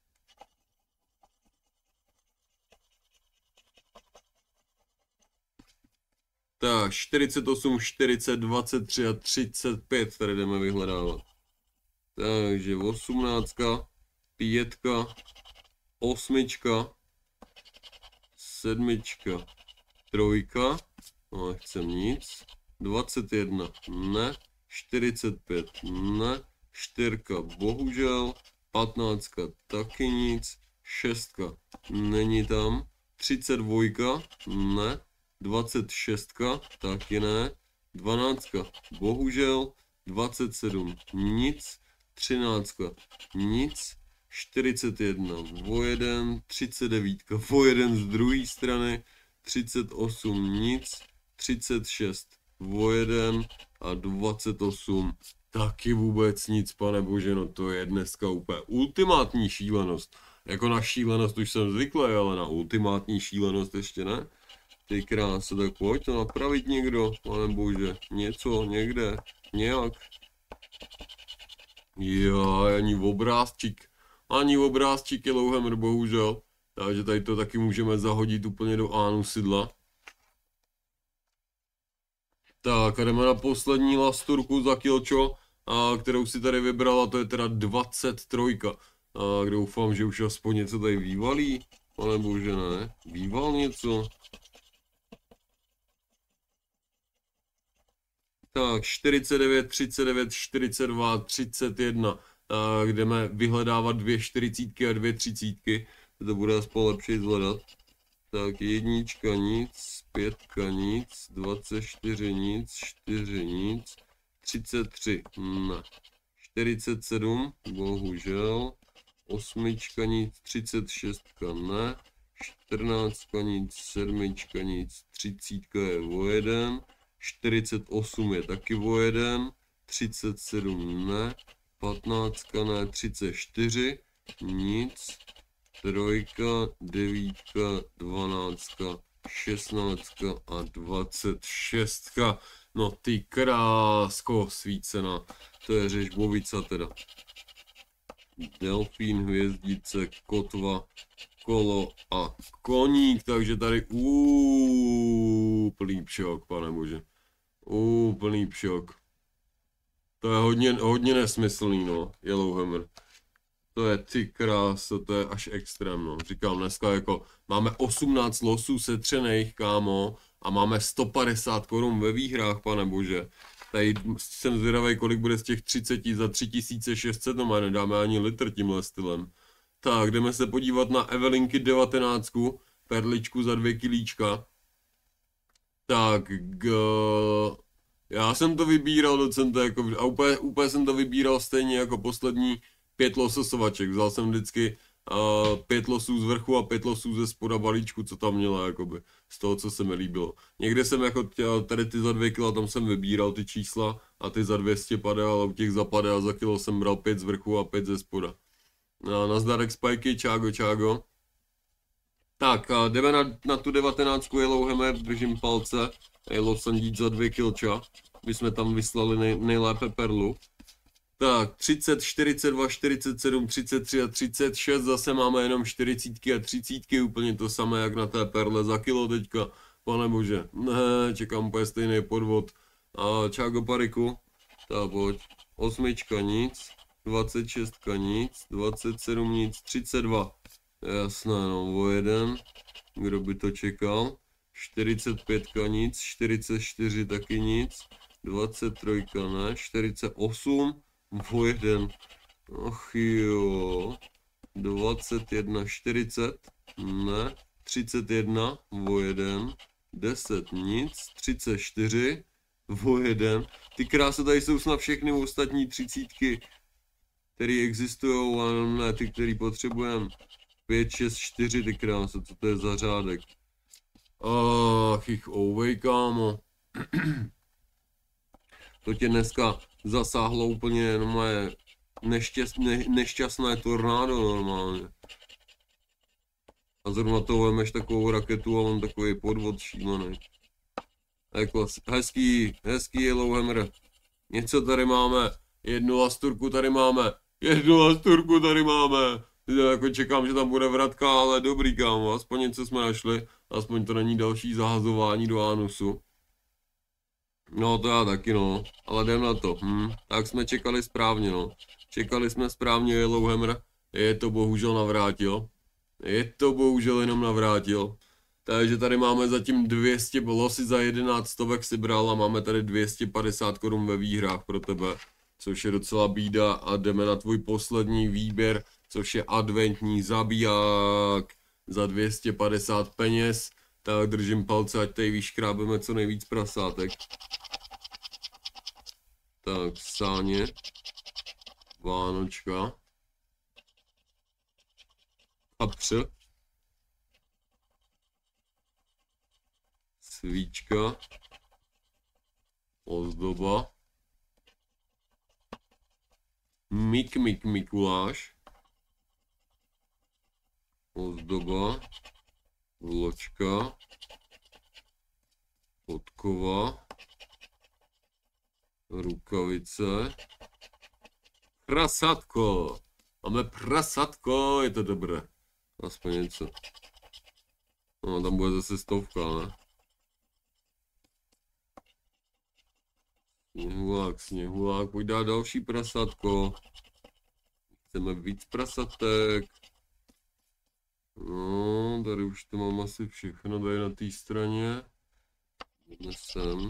Tak, čtyřicet osm, čtyřicet, dvacet tři a třicet pět tady jdeme vyhledávat. Takže osmnáctka, pětka, osmička, sedmička, trojka, no nechcem nic, dvacet jedna, ne, čtyřicet pět, ne, čtyřka, bohužel, patnáctka, taky nic, šestka, není tam, třicet dva, ne, dvacet šest, taky ne, dvanáct, bohužel, dvacet sedm, nic, třináct, nic, čtyřicet jedna, o jeden, třicet devět, o jeden z druhé strany, třicet osm, nic, třicet šest, o jeden a dvacet osm, taky vůbec nic, pane bože, no to je dneska úplně ultimátní šílenost. Jako na šílenost už jsem zvyklý, ale na ultimátní šílenost ještě ne. Ty krása, tak pojď to napravit někdo, pane bože, něco, někde, nějak. Jo, ani obrázčík, ani obrázčík Yellowhammer, bohužel. Takže tady to taky můžeme zahodit úplně do ánu sidla. Tak a jdeme na poslední lasturku za kilčo, a kterou si tady vybrala, to je teda dvacet tři. A doufám, že už aspoň něco tady vývalí, pane bože, ne, výval něco. Tak, čtyřicet devět, třicet devět, čtyřicet dva, třicet jedna. Tak, jdeme vyhledávat dvě čtyřicítky a dvě třicítky. To bude aspoň lepší zhledat. Tak, jednička nic, pětka nic, dvacet čtyři nic, čtyři nic, třicet tři, ne. čtyřicet sedm, bohužel. Osmička nic, třicet šest, ne. čtrnáctka nic, sedmička nic, třicítka je o jeden. čtyřicet osm je taky o jeden, třicet sedm ne, patnáctka ne, třicet čtyři, nic, trojka, devítka, dvanáctka, šestnáctka a dvacet šestka. No ty krásko, svícena, to je řežbovica teda. Delfín, hvězdice, kotva, kolo a koník, takže tady úplný pšok, pane bože. Úplný pšok. To je hodně, hodně nesmyslný, no, Yellowhammer. To je ty krása, to je až extrém, no. Říkám, dneska jako máme osmnáct losů setřených, kámo, a máme sto padesát korun ve výhrách, pane bože. Tady jsem zvědavý, kolik bude z těch třicet za tři tisíce šest set, no, nedáme ani litr tímhle stylem. Tak, jdeme se podívat na Evelinky devatenáct, perličku za dvě kilíčka. Tak, g... já jsem to vybíral docenta, jako, a úplně, úplně jsem to vybíral stejně jako poslední pět lososovaček. Vzal jsem vždycky uh, pět losů z vrchu a pět losů ze spoda balíčku, co tam měla, jakoby, z toho, co se mi líbilo. Někde jsem jako tě, tady ty za dvě kila, tam jsem vybíral ty čísla a ty za dvě stě padal, a u těch za padal a za kilo jsem bral pět z vrchu a pět ze spoda. No, nazdarek spajky, čágo, čágo. Tak, a jdeme na, na tu devatenáctku Yellowhammer, držím palce. Jelo sandít za dvě kilča. My jsme tam vyslali nej, nejlépe perlu. Tak, třicet, čtyřicet dva, čtyřicet sedm, třicet tři a třicet šest. Zase máme jenom čtyřicítky a třicítky. Úplně to samé jak na té perle za kilo teďka. Pane bože, ne, čekám úplně stejný podvod. A čágo pariku. Tak pojď. osmička nic, dvacet šest nic, dvacet sedm nic, třicet dva. Jasné, no, o jeden. Kdo by to čekal? čtyřicet pět nic, čtyřicet čtyři taky nic, dvacet tři ne, čtyřicet osm o jeden. Ach jo. dvacet jedna, čtyřicet ne, třicet jedna o jeden, deset nic, třicet čtyři o jeden. Ty krásy, tady jsou snad všechny ostatní třicítky, které existují, ale ne ty, které potřebujeme. pět, šest, čtyři, ty krásy, co to je za řádek? Ach, jich ouvej, kámo. To tě dneska zasáhlo úplně normálně nešťast, ne, nešťastné tornádo normálně. A zrovna toho vemeš takovou raketu a on takový podvod šílený. Jako hezký, hezký Yellowhammer. Něco tady máme, jednu lasturku tady máme, jednu lasturku tady máme. Jako čekám, že tam bude vratka, ale dobrý, kámo, aspoň něco jsme našli. Aspoň to není další zahazování do anusu. No to já taky, no, ale jdem na to. Hm. Tak jsme čekali správně, no. Čekali jsme správně Yellowhammer, je to bohužel navrátil. Je to bohužel jenom navrátil. Takže tady máme zatím dvě stě losy za jedenáct stovek si bral a máme tady dvě stě padesát korun ve výhrách pro tebe. Což je docela bída a jdeme na tvůj poslední výběr, což je adventní zabiják za dvě stě padesát peněz. Tak držím palce, ať tady vyškrábeme co nejvíc prasátek. Tak, sáně. Vánočka. Kapře. Svíčka. Ozdoba. Mik, mik, Mikuláš. Ozdoba. Vločka. Podkova. Rukavice. Prasátko. Máme prasátko, je to dobré. Aspoň něco. No, tam bude zase stovka, ne? Sněhulák, sněhulák, pojď dát další prasátko. Chceme víc prasatek. No, tady už to mám asi všechno, tady na té straně. Jdeme sem.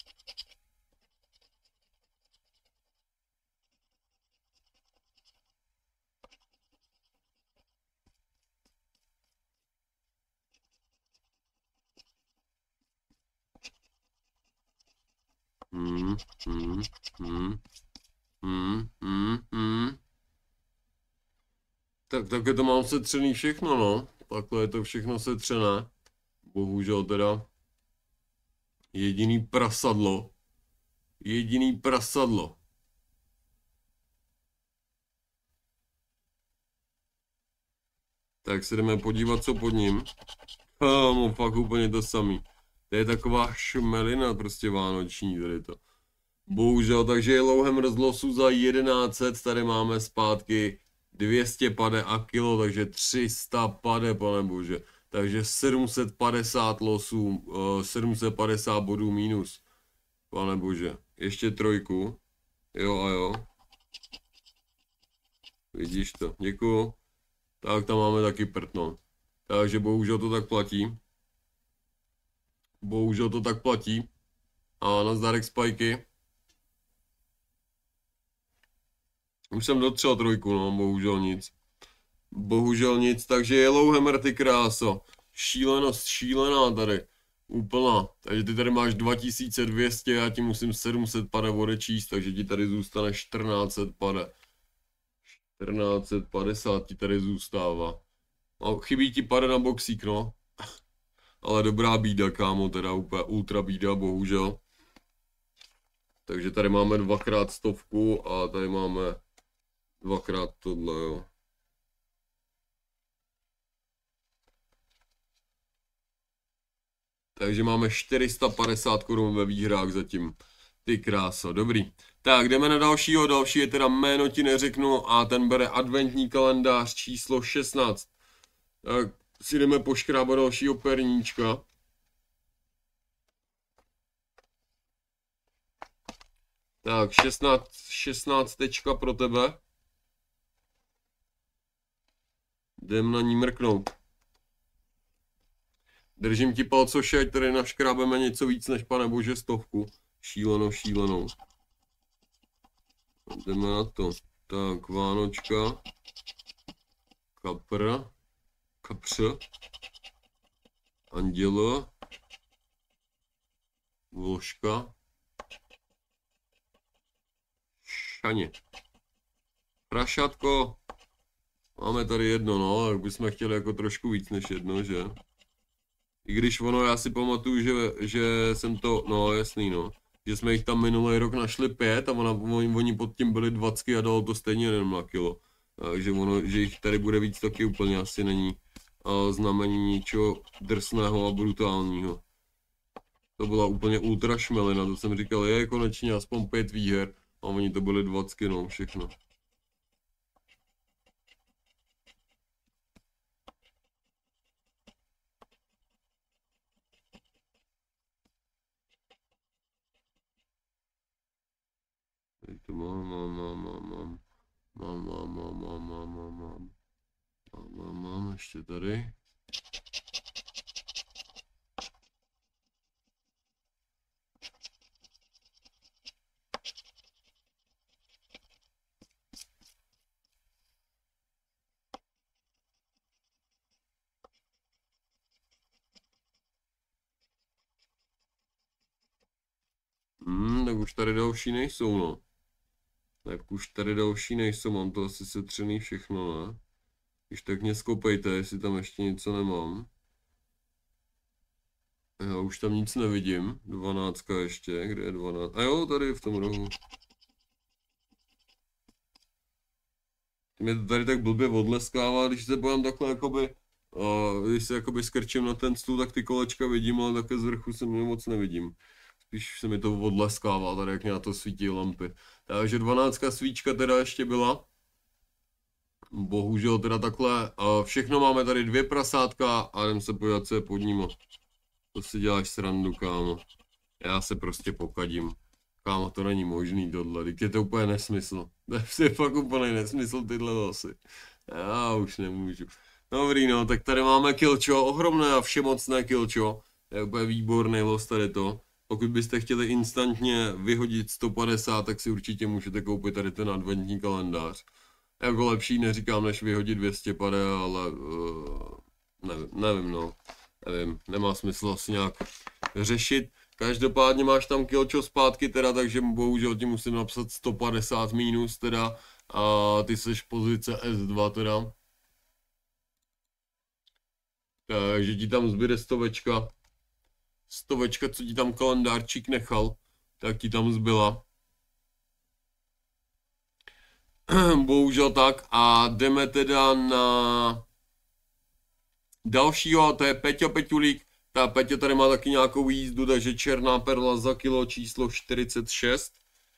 Hmm, hmm, hmm, hmm, hmm, hmm. Tak také to mám setřený všechno, no. Takhle je to všechno setřené. Bohužel teda. Jediný prasadlo. Jediný prasadlo. Tak se jdeme podívat, co pod ním. Kámo, fakt úplně to samý. To je taková šmelina prostě vánoční tady to. Bohužel, takže Yellowhammer z losu za jedenáct set, tady máme zpátky dvě stě pade a kilo, takže tři sta pade, pane bože. Takže sedm set padesát losů, uh, sedm set padesát bodů minus. Pane bože, ještě trojku. Jo a jo. Vidíš to, děkuju. Tak tam máme taky prtno. Takže bohužel to tak platí. Bohužel to tak platí. A nazdárek spajky. Už jsem dotřel trojku, no, bohužel nic. Bohužel nic, takže Yellowhammer, ty kráso. Šílenost, šílená tady. Úplná. Takže ty tady máš dva tisíce dvě stě, já ti musím sedm set pade odečíst, takže ti tady zůstane čtrnáct set pade. čtrnáct set padesát ti tady zůstává. A chybí ti pade na boxík, no. Ale dobrá bída, kámo, teda úplně ultra bída, bohužel. Takže tady máme dvakrát stovku a tady máme dvakrát tohle, jo. Takže máme čtyři sta padesát korun ve výhrách zatím. Ty kráso, dobrý. Tak, jdeme na dalšího, další je teda jméno ti neřeknu a ten bere adventní kalendář číslo šestnáct. Tak si jdeme poškrábat dalšího perníčka. Tak, šestnáct, šestnáct tečka pro tebe. Jdem na ní mrknout. Držím ti palcoše, ať tady naškrábeme něco víc než, pane bože, stovku. Šílenou, šílenou. Jdeme na to. Tak, Vánočka. Kapr. Kapř. Anděl. Vložka. Šaně. Prašátko. Máme tady jedno, no, tak bychom chtěli jako trošku víc než jedno, že? I když ono, já si pamatuju, že, že jsem to, no jasný, no. Že jsme jich tam minulý rok našli pět a ona, oni, oni pod tím byli dvacet a dalo to stejně jenom na kilo. Takže ono, že jich tady bude víc, taky úplně asi není a znamení ničeho drsného a brutálního. To byla úplně ultra šmelina, to jsem říkal, je konečně aspoň pět výher a oni to byli dvacet, no, všechno. Tady to mám, mám, mám, mám, mám, mám, mám, mám, mám, mám, mám, mám, mám, mám, mám, ještě tady. Hmm, tak už tady další nejsou, no. Tak už tady další nejsou, mám to asi setřený všechno, ne? Když tak mě skopejte, jestli tam ještě něco nemám. Já už tam nic nevidím. Dvanáctka ještě, kde je dvanáct? A jo, tady v tom rohu. Mě to tady tak blbě odleskává, když se pojím takhle jakoby, uh, když se jakoby skrčím na ten stůl, tak ty kolečka vidím, ale také z vrchu se mě moc nevidím. Spíš se mi to odleskává, tady jak mě na to svítí lampy. Takže dvanáctka svíčka teda ještě byla. Bohužel teda takhle. Uh, všechno máme tady dvě prasátka a jdem se podívat, co je pod nimi. To si děláš srandu, kámo. Já se prostě pokadím. Kámo, to není možný tohle, teď je to úplně nesmysl. To je fakt úplně nesmysl tyhle losy. Já už nemůžu. Dobrý, no, tak tady máme kilčo, ohromné a všemocné kilčo. Je úplně výborný los tady to. Pokud byste chtěli instantně vyhodit sto padesát, tak si určitě můžete koupit tady ten adventní kalendář. Jako lepší neříkám, než vyhodit dvě stě padesát, ale uh, nevím, nevím, no. Nevím, nemá smysl asi nějak řešit. Každopádně máš tam kilčo zpátky teda, takže bohužel ti musím napsat sto padesát minus teda a ty seš pozice S dva teda. Takže ti tam zbyde stovečka. Stovečka, co ti tam kalendářčík nechal, tak ti tam zbyla. Bohužel tak a jdeme teda na dalšího, to je Peťa Peťulík. Ta Peťa tady má taky nějakou jízdu, takže černá perla za kilo číslo čtyřicet šest.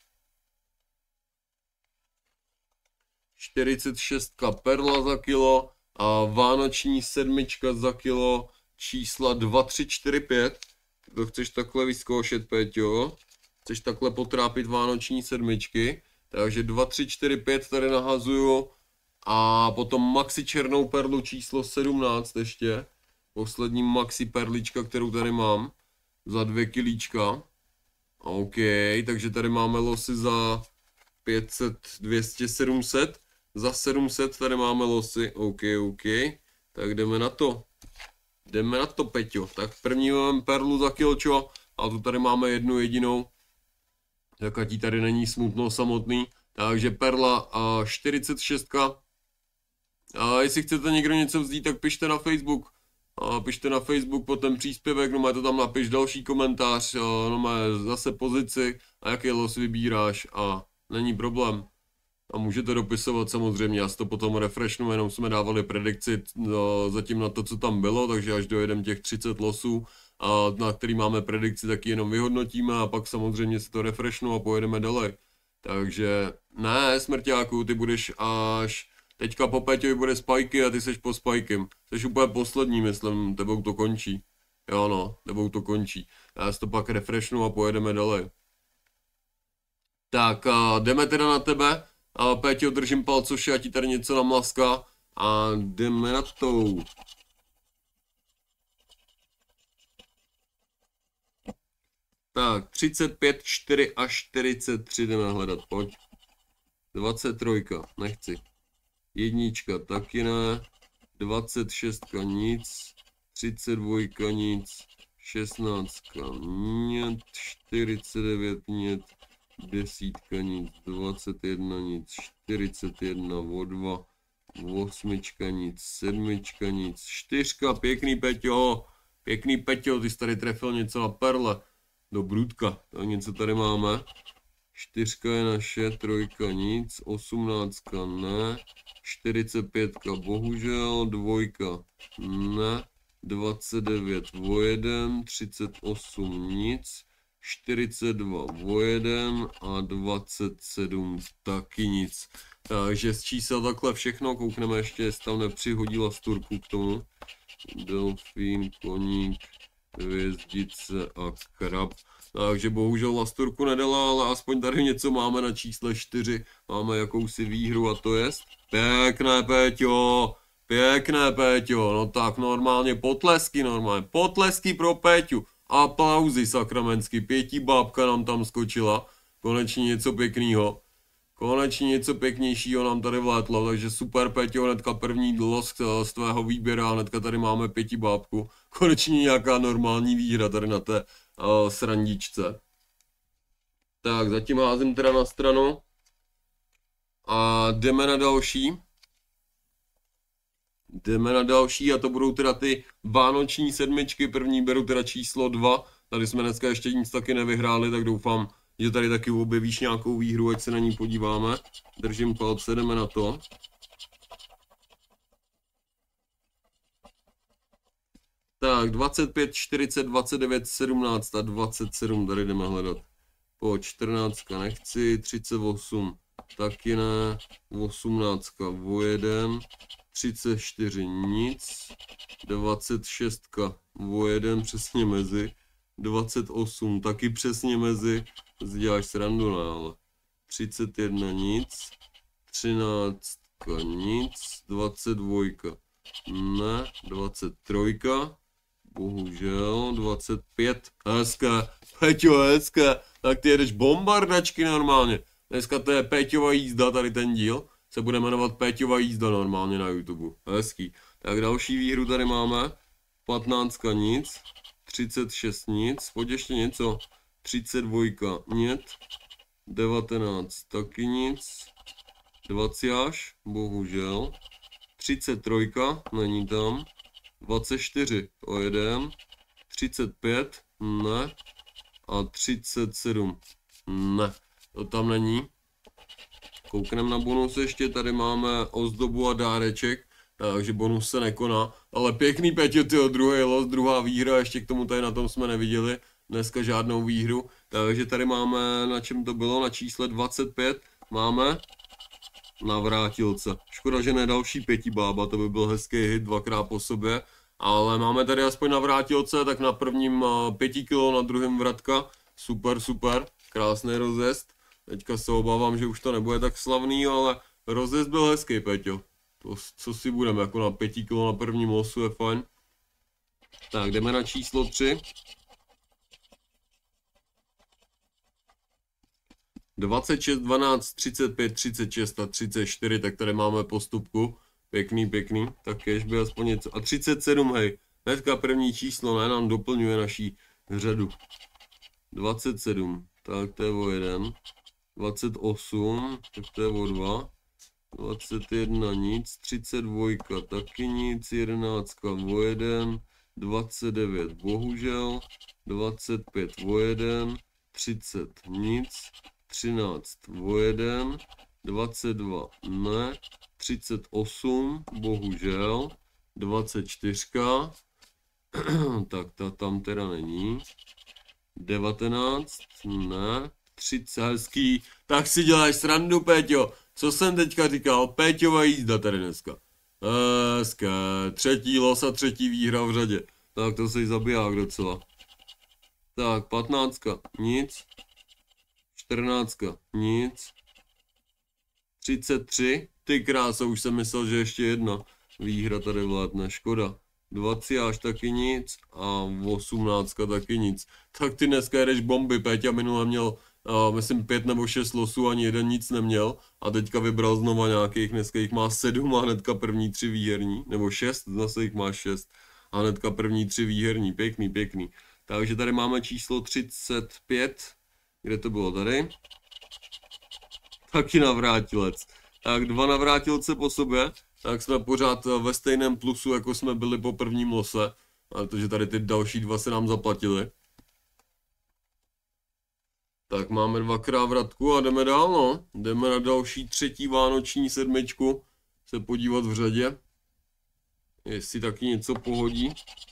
čtyřicet šest perla za kilo a vánoční sedmička za kilo čísla dva tři čtyři pět. To chceš takhle vyzkoušet, Peťo? Chceš takhle potrápit vánoční sedmičky? Takže dva tři čtyři pět tady nahazuju. A potom maxi černou perlu číslo sedmnáct ještě. Poslední maxi perlička, kterou tady mám. Za dvě kilíčka. OK, takže tady máme losy za pět set, dvě stě, sedm set. Za sedm set tady máme losy. OK, OK. Tak jdeme na to. Jdeme na to, Peťo. Tak první máme perlu za kilčo. A tu tady máme jednu jedinou. Tak ať jí tady není smutno samotný. Takže perla a čtyřicet šest. A jestli chcete někdo něco vzít, tak pište na Facebook. A pište na Facebook potom příspěvek, no má to tam napiš další komentář, no má zase pozici a jaký los vybíráš a není problém. A můžete dopisovat samozřejmě, já si to potom refreshnu, jenom jsme dávali predikci no, zatím na to, co tam bylo, takže až dojedeme těch třicet losů, a na který máme predikci, tak jenom vyhodnotíme a pak samozřejmě si to refreshnu a pojedeme dole. Takže ne, smrťáku, ty budeš až... Teďka po Peťovi bude spajky a ty seš po spajkem. Seš úplně poslední, myslím, tebou to končí. Jo no, tebou to končí. Já si to pak refreshnu a pojedeme dole. Tak, uh, jdeme teda na tebe. Uh, Péťo, držím palcoši, já ti tady něco namlaská. A jdeme na to. Tak, třicet pět, čtyři a čtyřicet tři jdeme hledat, pojď. dvacet tři, nechci. Jednička, taky ne. dvacet šest, nic. třicet dva, nic. šestnáct, nic. čtyřicet devět, nic. Desítka, nic. dvacet jedna, nic. čtyřicet jedna, o dva. Osmička, nic. Sedmička, nic. Čtyřka, pěkný Peťo. Pěkný Peťo, ty jsi tady trefil něco na perle. Do brůdka, tak něco tady máme. Čtyřka je naše, trojka nic, osmnáctka ne, čtyřicet pětka bohužel, dvojka ne, dvacet devět o jeden, třicet osm nic, čtyřicet dva o jeden a dvacet sedm taky nic. Takže z čísel takhle všechno, koukneme ještě, jestli tam nepřihodila sturku k tomu. Delfín, koník, hvězdice a krab. Takže bohužel lasturku nedala, ale aspoň tady něco máme na čísle čtyři. Máme jakousi výhru a to jest. Pěkné Péťo, pěkné Péťo, no tak normálně potlesky, normálně potlesky pro Péťu. Aplauzy sakramensky, pětí bábka nám tam skočila. Konečně něco pěkného. Konečně něco pěknějšího nám tady vlétlo, takže super Péťo, hnedka první los z tvého výběru a hnedka tady máme pěti bábku. Konečně nějaká normální výhra tady na té uh, srandičce. Tak, zatím házím teda na stranu. A jdeme na další. Jdeme na další a to budou teda ty vánoční sedmičky, první beru teda číslo dva. Tady jsme dneska ještě nic taky nevyhráli, tak doufám, že tady taky objevíš nějakou výhru, ať se na ní podíváme. Držím palce, jdeme na to. Tak, dvacet pět, čtyřicet, dvacet devět, sedmnáct a dvacet sedm, tady jdeme hledat. Po čtrnáct nechci, třicet osm taky ne, osmnáct o jeden, třicet čtyři nic, dvacet šest o jeden přesně mezi, dvacet osm taky přesně mezi, děláš srandu, ne, ale třicet jedna nic, třináct nic, dvacet dva ne, dvacet tři, bohužel, dvacet pět, hezké, Peťo, hezké, tak ty jedeš bombardačky normálně. Dneska to je Péťova jízda, tady ten díl, se bude jmenovat Péťova jízda normálně na YouTube, hezký. Tak další výhru tady máme, patnáct nic, třicet šest nic, pojď ještě něco, třicet dva nic, devatenáct taky nic, dvacet bohužel, třicet tři není tam, dvacet čtyři o jeden, třicet pět ne a třicet sedm ne, to tam není. Koukneme na bonus ještě, tady máme ozdobu a dáreček, takže bonus se nekoná, ale pěkný Peťo, tyjo, druhý los, druhá výhra, ještě k tomu tady na tom jsme neviděli, dneska žádnou výhru, takže tady máme, na čem to bylo, na čísle dvacet pět, máme navrátilce, škoda, že ne další pěti bába, to by byl hezký hit dvakrát po sobě, ale máme tady aspoň navrátilce, tak na prvním pěti kilo, na druhém vratka, super, super, krásný rozjezd, teďka se obávám, že už to nebude tak slavný, ale rozjezd byl hezký, Peťo. To, co si budeme, jako na pěti kilo na prvním losu je fajn. Tak, jdeme na číslo tři. dvacet šest, dvanáct, třicet pět, třicet šest a třicet čtyři, tak tady máme postupku. Pěkný, pěkný, tak kež by aspoň něco. A třicet sedm, hej, hnedka první číslo, ne, nám doplňuje naší řadu. dvacet sedm, tak to je o jeden. dvacet osm, tak to je o dva. dvacet jedna nic, třicet dva taky nic, jedenáct o jeden, dvacet devět bohužel, dvacet pět o jeden, třicet nic, třináct o jeden, dvacet dva ne, třicet osm bohužel, dvacet čtyři, tak ta tam teda není, devatenáct ne, třicet, hezký, tak si děláš srandu, Péťo. Co jsem teďka říkal? Péťova jízda tady dneska. Hezké, třetí los a třetí výhra v řadě. Tak to se zabiják docela. Tak, patnáctka, nic. čtrnáct, nic. třicet tři, ty krása, už jsem myslel, že ještě jedna výhra tady vládne, škoda. dvacet až taky nic a osmnáct taky nic. Tak ty dneska jedeš bomby, Péťa minule měl, uh, myslím, pět nebo šest losů, ani jeden nic neměl a teďka vybral znova nějakých, dneska jich má sedm a hnedka první tři výherní, nebo šest, zase jich má šest a hnedka první tři výherní, pěkný, pěkný. Takže tady máme číslo třicet pět, kde to bylo tady? Taky navrátilec. Tak dva navrátilce po sobě, tak jsme pořád ve stejném plusu, jako jsme byli po prvním lose, protože tady ty další dva se nám zaplatily. Tak máme dvakrát vratku a jdeme dál, no. Jdeme na další třetí vánoční sedmičku se podívat v řadě, jestli taky něco pohodí.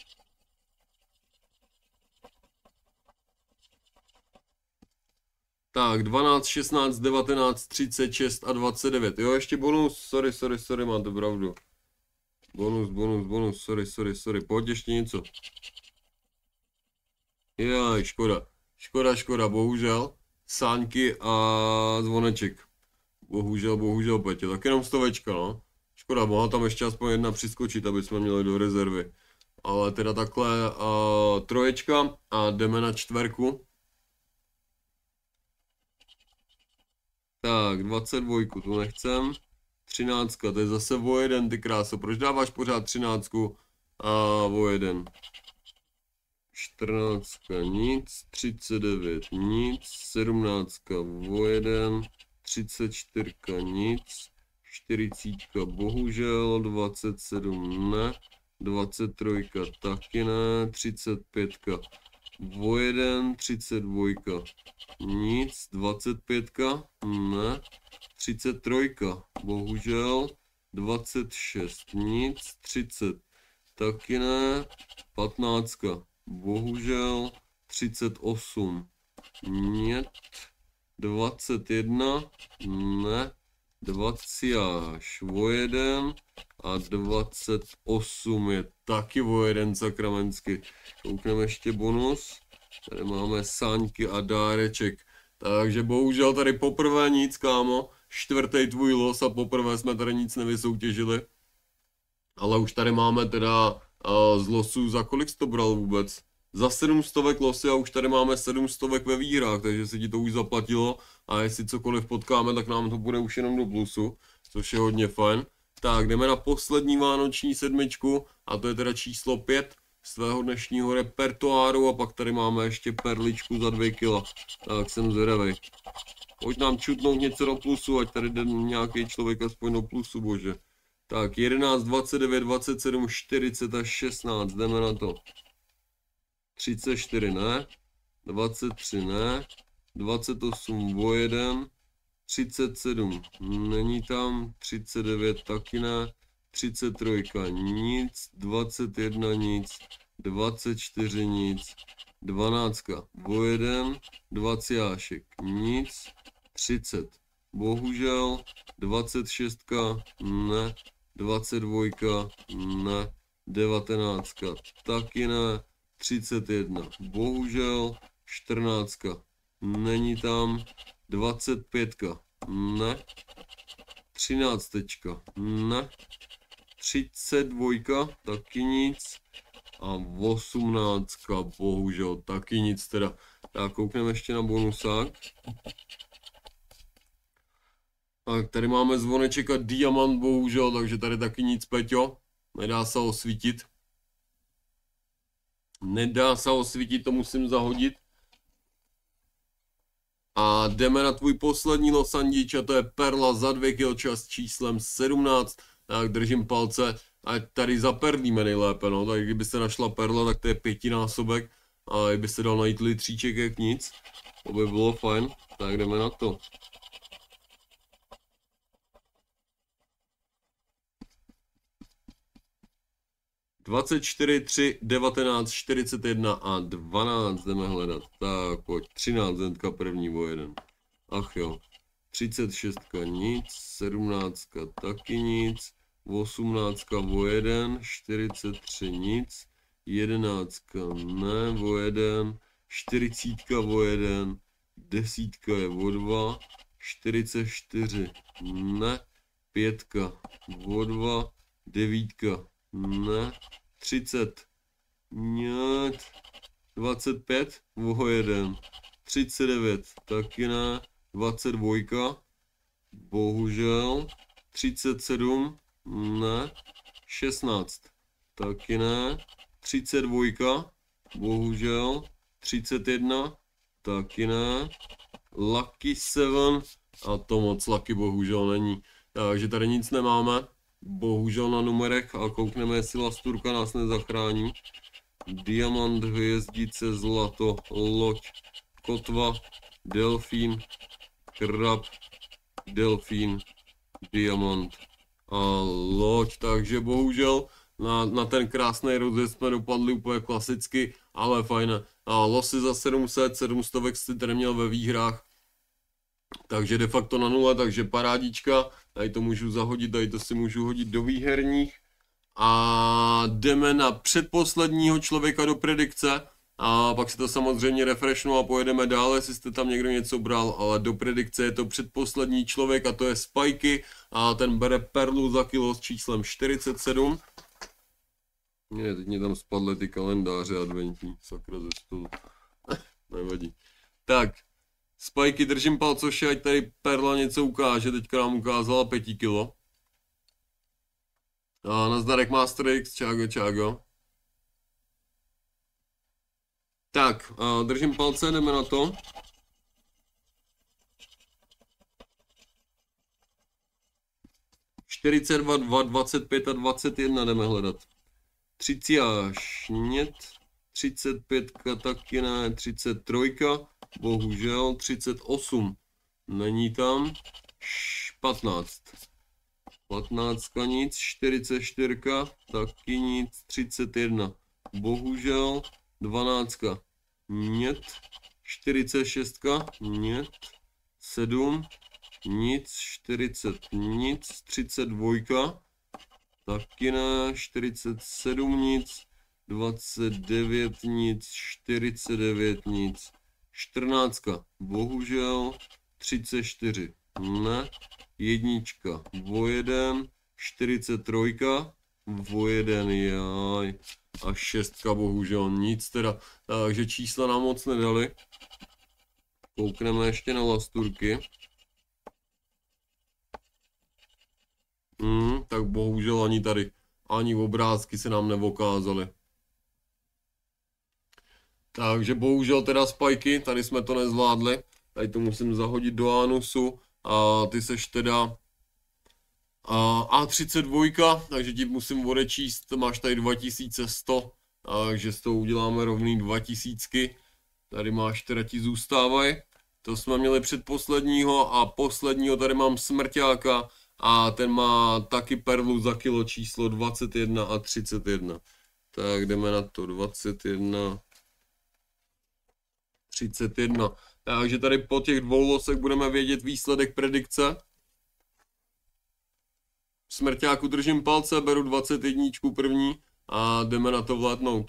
Tak, dvanáct, šestnáct, devatenáct, třicet šest a dvacet devět. Jo, ještě bonus, sorry, sorry, sorry, máte pravdu. Bonus, bonus, bonus, sorry, sorry, sorry, pojď ještě něco. Jaj, škoda, škoda, škoda, bohužel. Sáňky a zvoneček. Bohužel, bohužel, Petě, tak jenom stovečka, no. Škoda, mohla tam ještě aspoň jedna přiskočit, aby jsme měli do rezervy. Ale teda takhle uh, troječka a jdeme na čtverku. Tak, dvacet dva, to nechcem. třináct, to je zase o jeden, ty kráso. Proč dáváš pořád třináct a o jeden? čtrnáct, nic. třicet devět, nic. sedmnáct, o jeden. třicet čtyři, nic. čtyřicet, bohužel. dvacet sedm, ne. dvacet tři, taky ne. třicet pět, o jeden. třicet dva, nic. dvacet pět, ne. třicet tři, bohužel. dvacet šest, nic. třicet, taky ne. patnáct, bohužel. třicet osm, нет. dvacet jedna, ne. dvacet až o jeden a dvacet osm je taky o jeden sakramensky. Koukneme ještě bonus. Tady máme sáňky a dáreček. Takže bohužel tady poprvé nic, kámo. Čtvrtý tvůj los a poprvé jsme tady nic nevysoutěžili. Ale už tady máme teda uh, z losů, za kolik jsi to bral vůbec? Za sedm stovek losy a už tady máme sedm stovek ve výhrách, takže se ti to už zaplatilo. A jestli cokoliv potkáme, tak nám to bude už jenom do plusu, což je hodně fajn. Tak, jdeme na poslední vánoční sedmičku a to je teda číslo pět svého dnešního repertoáru a pak tady máme ještě perličku za dvě kila. Tak jsem zvědavej. Pojď nám čutnout něco do plusu, ať tady jde nějaký člověk aspoň do plusu, bože. Tak, jedenáct, dvacet devět, dvacet sedm, čtyřicet a šestnáct, jdeme na to. třicet čtyři ne, dvacet tři ne, dvacet osm o jeden, třicet sedm není tam, třicet devět taky ne, třicet tři nic, dvacet jedna nic, dvacet čtyři nic, dvanáct o jeden, dvacet nic, třicet bohužel, dvacet šest ne, dvacet dva ne, devatenáct taky ne, třicet jedna bohužel, čtrnáct není tam, dvacet pět ne, třináct ne, třicet dva taky nic a osmnáct bohužel taky nic teda. Tak koukneme ještě na bonusák. Tak tady máme zvoneček a diamant bohužel, takže tady taky nic, Peťo, nedá se osvítit. Nedá se osvítit, to musím zahodit. A jdeme na tvůj poslední los, Andič, a to je perla za dvě kilča s číslem sedmnáct. Tak držím palce, ať tady zaperlíme nejlépe, no. Tak kdyby se našla perla, tak to je pětinásobek. A kdyby se dal najít litříček jak nic, to by bylo fajn. Tak jdeme na to. dvacet čtyři, tři, devatenáct, čtyřicet jedna a dvanáct jdeme hledat. Tak pojď, třináct hnedka první o jeden. Ach jo. třicet šest nic, sedmnáct taky nic, osmnáct o jeden, čtyřicet tři nic, jedenáct ne o jeden, čtyřicet o jeden, desítka je o dva, čtyřicet čtyři, ne, pětka o dva, devítka, ne, třicet, ne, dvacet pět, o jeden, třicet devět, taky ne, dvacet dva, bohužel, třicet sedm, ne, šestnáct, taky ne, třicet dva, bohužel, třicet jedna, taky ne, Lucky sedm, a to moc lucky bohužel není, takže tady nic nemáme, bohužel na numerech, a koukneme, jestli lasturka nás nezachrání. Diamant, hvězdice, zlato, loď, kotva, delfín, krab, delfín, diamant a loď, takže bohužel na, na ten krásný rozjezd jsme dopadli úplně klasicky, ale fajn. A losy za sedm set, sedm stovek jsi tady měl ve výhrách, takže de facto na nule, takže parádička, tady to můžu zahodit, tady to si můžu hodit do výherních. A jdeme na předposledního člověka do predikce a pak si to samozřejmě refreshnu a pojedeme dále, jestli jste tam někdo něco bral, ale do predikce je to předposlední člověk a to je Spikey a ten bere perlu za kilo s číslem čtyřicet sedm. Ne, teď mě tam spadly ty kalendáře adventní, sakra ze stolu. Nevadí. Tak, Spikey, držím palcoši, ať tady perla něco ukáže, teďka nám ukázala pět kilo. A nazdarek Master X, čágo, čágo. Tak, a držím palce, jdeme na to. čtyřicet dva, dva, dvacet pět a dvacet jedna jdeme hledat. třicet až nět, třicet pět taky ne, třicet tři, bohužel, třicet osm není tam, patnáct. patnáct nic, čtyřicet čtyři, taky nic, třicet jedna, bohužel, dvanáct, nět, čtyřicet šest, nět, sedm, nic, čtyřicet, nic, třicet dva, taky ne, čtyřicet sedm, nic, dvacet devět, nic, čtyřicet devět, nic, čtrnáct, bohužel, třicet čtyři, ne, jednička, o jeden, čtyřicet tři, o jeden, jaj, a šestka, bohužel nic teda, takže čísla nám moc nedali. Koukneme ještě na lasturky. Hmm, tak bohužel ani tady, ani obrázky se nám nevokázaly. Takže bohužel teda Spikey, tady jsme to nezvládli, tady to musím zahodit do anusu. A ty seš teda A třicet dva, takže ti musím odečíst, máš tady dva tisíce sto, takže s tou uděláme rovný dva tisíce. Tady máš, teda ti zůstávají. To jsme měli předposledního a posledního tady mám smrťáka a ten má taky perlu za kilo číslo dvacet jedna a třicet jedna. Tak jdeme na to, dvacet jedna, třicet jedna. Takže tady po těch dvou losech budeme vědět výsledek predikce. Smrťáku držím palce, beru dvacet jedna první a jdeme na to vlétnout.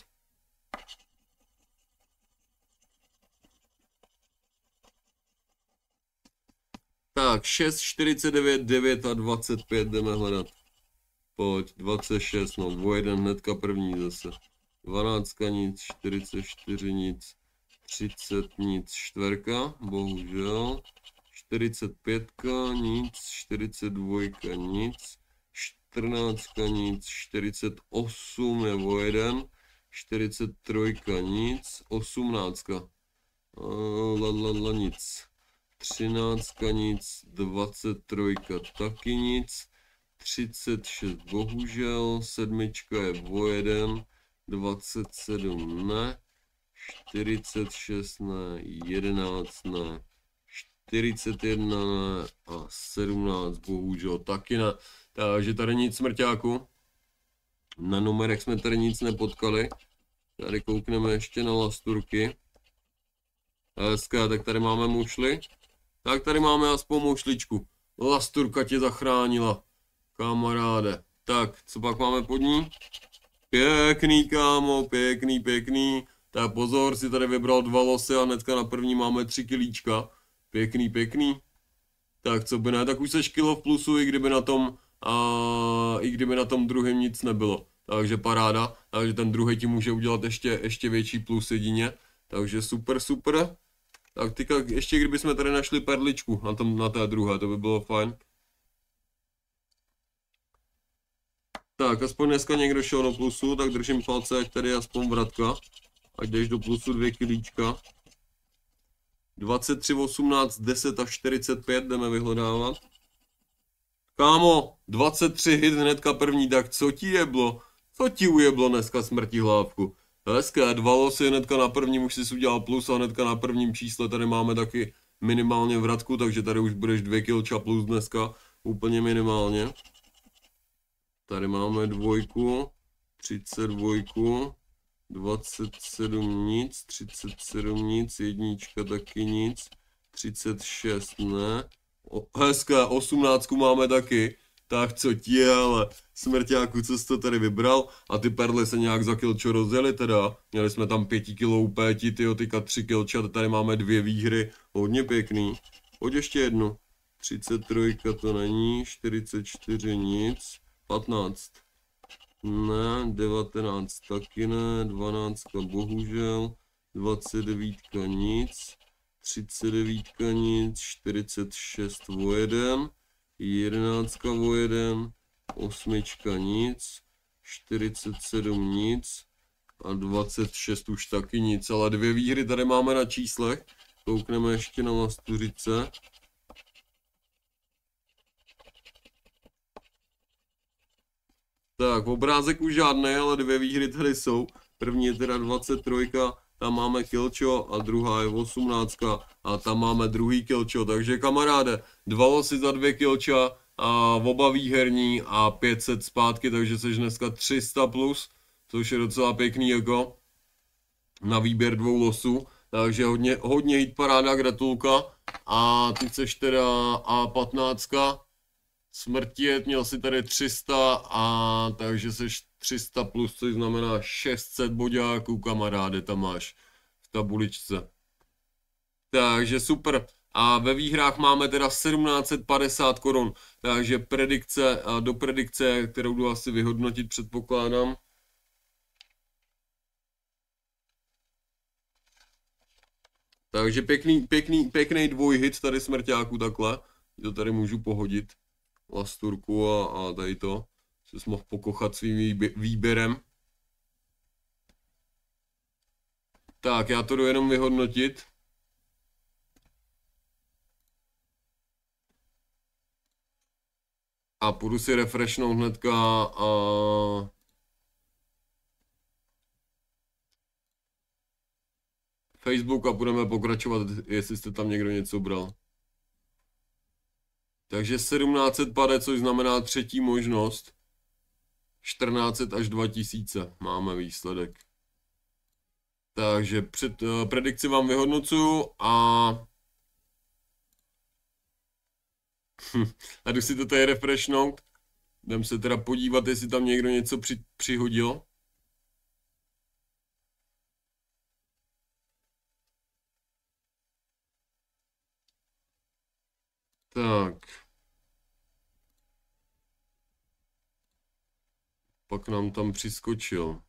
Tak, šest, čtyřicet devět, devět a dvacet pět jdeme hledat. Pojď, dvacet šest, no, o jeden hnedka první zase. dvanáct nic, čtyřicet čtyři nic, třicet nic, čtverka, bohužel. čtyřicet pět nic, čtyřicet dva nic, čtrnáct nic, čtyřicet osm je o jeden, čtyřicet tři nic, osmnáct la, la, la, nic, třináct nic, dvacet tři taky nic, třicet šest bohužel, sedmička je o jeden, dvacet sedm ne, čtyřicet šest ne, jedenáct ne, čtyřicet jedna ne a sedmnáct bohužel taky ne. Takže tady nic smrťáku. Na numerech jsme tady nic nepotkali. Tady koukneme ještě na lasturky. Hezké, tak tady máme mušli. Tak tady máme aspoň mušličku. Lasturka tě zachránila, kamaráde. Tak, co pak máme pod ní? Pěkný, kámo, pěkný, pěkný. Tak pozor, si tady vybral dva losy a hnedka na první máme tři kilíčka. Pěkný, pěkný. Tak co by ne, tak už seš kilo v plusu, i kdyby na tom, a, i kdyby na tom druhém nic nebylo. Takže paráda, takže ten druhý ti může udělat ještě, ještě větší plus jedině. Takže super, super. Tak teďka ještě kdybychom tady našli perličku na, tom, na té druhé, to by bylo fajn. Tak, aspoň dneska někdo šel do plusu, tak držím palce, ať tady je aspoň vratka. Ať jdeš do plusu dvě kilíčka. dvacet tři, osmnáct, deset a čtyřicet pět jdeme vyhledávat. Kámo, dvacet tři hit hnedka první, tak co ti jeblo? Co ti ujeblo dneska smrti hlávku? Hezké, dva losy hnedka na prvním, už jsi udělal plus a hnedka na prvním čísle tady máme taky minimálně vratku, takže tady už budeš dvě kilča plus dneska, úplně minimálně. Tady máme dvojku, třicet dva, dvacet sedm nic, třicet sedm nic, jednička taky nic, třicet šest ne, o, hezké, osmnáct máme taky, tak co ti je, ale smrťáku, co jsi to tady vybral, a ty perly se nějak za kilčo rozjeli teda, měli jsme tam pěti kilo u péti, tyjo, tyka tři kilča, tady máme dvě výhry, hodně pěkný, pojď ještě jednu, třicet tři to není, čtyřicet čtyři nic, patnáct. Ne, devatenáct taky ne, dvanáct bohužel, dvacet devět nic, třicet devět nic, čtyřicet šest o jeden, jedenáct o jeden, osm nic, čtyřicet sedm nic a dvacet šest už taky nic, ale dvě výhry tady máme na číslech, koukneme ještě na Mastuřice. Tak, obrázek už žádný, ale dvě výhry tady jsou. První je teda dvacet tři, tam máme kilčo a druhá je osmnáct a tam máme druhý kilčo. Takže kamaráde, dva losy za dvě kilča a oba výherní a pět set zpátky, takže jsi dneska tři sta plus, což je docela pěkný jako na výběr dvou losů. Takže hodně, hodně hit paráda, gratulka. A ty chceš teda A patnáct. Smrtět, měl si tady tři sta a takže seš tři sta plus, což znamená šest set boďáků, kamaráde, tam máš v tabuličce. Takže super. A ve výhrách máme teda sedmnáct set padesát korun, takže predikce, a do predikce, kterou jdu asi vyhodnotit, předpokládám. Takže pěkný, pěkný, pěkný dvojhit tady smrťáku takhle, to tady můžu pohodit. Lasturku a, a tady to, se mohl pokochat svým výběrem. Tak, já to jdu jenom vyhodnotit. A půjdu si refreshnout hnedka a... Facebook a budeme pokračovat, jestli jste tam někdo něco bral. Takže sedmnáct set pade, což znamená třetí možnost. čtrnáct set až dva tisíce máme výsledek. Takže před uh, predikci vám vyhodnocuju a... a jdu si to tady refreshnout. Jdem se teda podívat, jestli tam někdo něco při, přihodil. Tak. Pak nám tam přiskočil.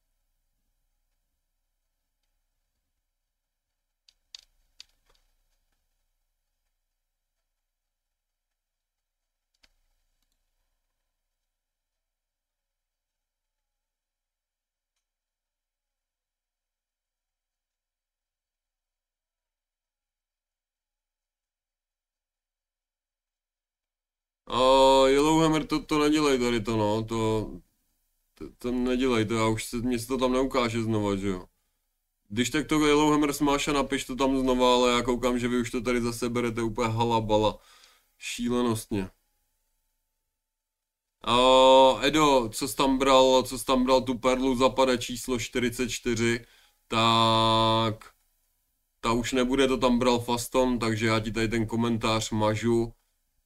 Uh, Yellowhammer, to, to nedělej tady to, no, to, to, to nedělej to, já už se, mě se to tam neukáže znova, že jo. Když tak to Yellowhammer smáš a napiš to tam znova, ale já koukám, že vy už to tady zase berete úplně halabala, šílenostně. Uh, Edo, co jsi tam bral, co jsi tam bral tu perlu za pade číslo čtyřicet čtyři, tak ta už nebude, to tam bral Faston, takže já ti tady ten komentář mažu.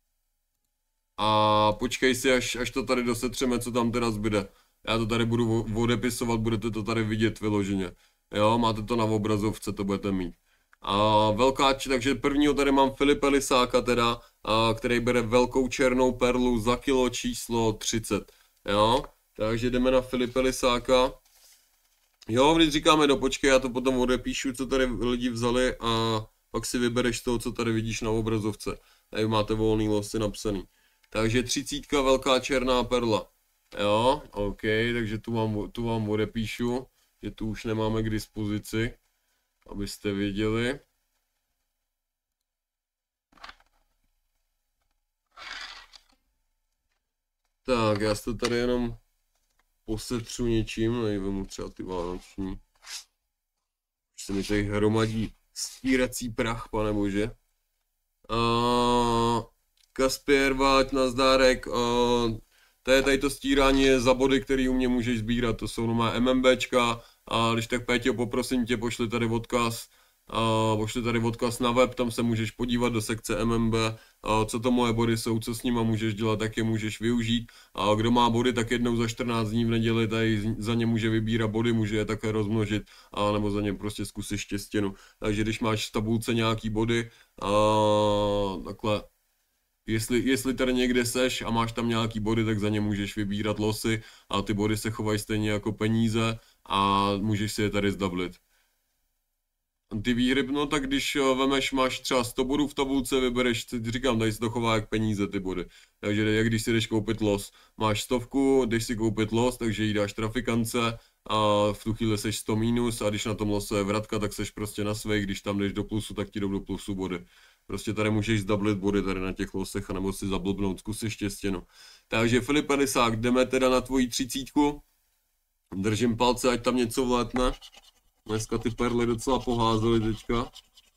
A počkej si, až, až to tady dosetřeme, co tam teda zbyde. Já to tady budu odepisovat, budete to tady vidět vyloženě. Jo, máte to na obrazovce, to budete mít. A velká, takže prvního tady mám Filipe Lisáka teda, a, který bere velkou černou perlu za kilo číslo třicet. Jo, takže jdeme na Filipe Lisáka. Jo, když říkáme do počkej, já to potom odepíšu, co tady lidi vzali a pak si vybereš toho, co tady vidíš na obrazovce. Tady máte volný losy napsaný. Takže třicítka velká černá perla. Jo, OK, takže tu vám, tu vám odepíšu, že tu už nemáme k dispozici, abyste věděli. Tak, já si to tady jenom posetřu něčím, nejvemu třeba ty vánoční. Už se mi tady hromadí stírací prach, pane bože. Uh, Kaspier, Váť, nazdárek. Uh, tady, tady to stírání je za body, který u mě můžeš sbírat. To jsou normálně MMBčka. A když tak, Péťo, poprosím tě, pošli tady odkaz. Uh, pošli tady odkaz na web, tam se můžeš podívat do sekce M M B, uh, co to moje body jsou, co s nima můžeš dělat, tak je můžeš využít. A uh, kdo má body, tak jednou za čtrnáct dní v neděli tady za ně může vybírat body, může je také rozmnožit, uh, nebo za ně prostě zkusit štěstěnu. Takže když máš v tabulce nějaký body, uh, takhle, jestli, jestli tady někde seš a máš tam nějaký body, tak za ně můžeš vybírat losy a ty body se chovají stejně jako peníze a můžeš si je tady zdablit. Ty výhry, no tak když vemeš, máš třeba sto bodů v tabulce, vybereš, říkám, tady se to chová jak peníze ty body. Takže jak když si jdeš koupit los, máš stovku, jdeš si koupit los, takže jí dáš trafikance a v tu chvíli seš sto minus a když na tom lose je vratka, tak seš prostě na svej, když tam jdeš do plusu, tak ti jdou do plusu body. Prostě tady můžeš zdablit body tady na těch losech, anebo si zablbnout, zkusy štěstěno. Takže Filipe Lisák, jdeme teda na tvoji třicítku. Držím palce, ať tam něco vlétne. Dneska ty perly docela poházely teďka.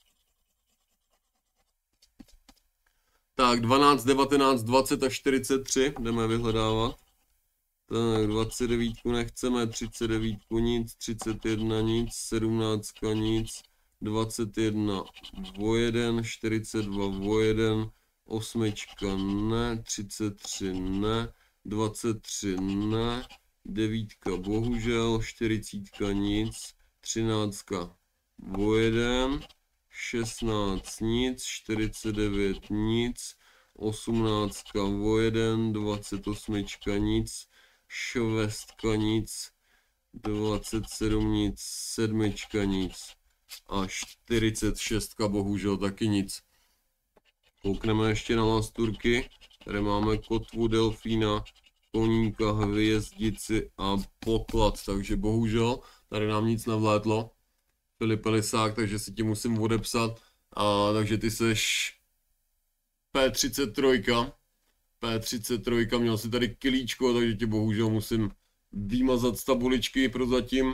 Tak, dvanáct, devatenáct, dvacet a čtyřicet tři jdeme vyhledávat. Tak, dvacet devět nechceme, třicet devět nic, třicet jedna nic, sedmnáct nic, dvacet jedna o jeden, čtyřicet dva o jeden, osm ne, třicet tři ne, dvacet tři ne, devět bohužel, čtyřicet nic, třináct o jeden, šestnáct nic, čtyřicet devět nic, osmnáct o jeden, dvacet osm nic, šest nic, dvacet sedm nic, sedm nic a čtyřicet šest bohužel taky nic. Koukneme ještě na lasturky, tady máme kotvu, delfína, koníka, hvězdici a poklad, takže bohužel tady nám nic nevlétlo. Filipe Lisák, takže si ti musím odepsat. A, takže ty seš P třicet tři. P třicet tři, měl si tady kilíčko, takže ti bohužel musím vymazat z tabuličky prozatím.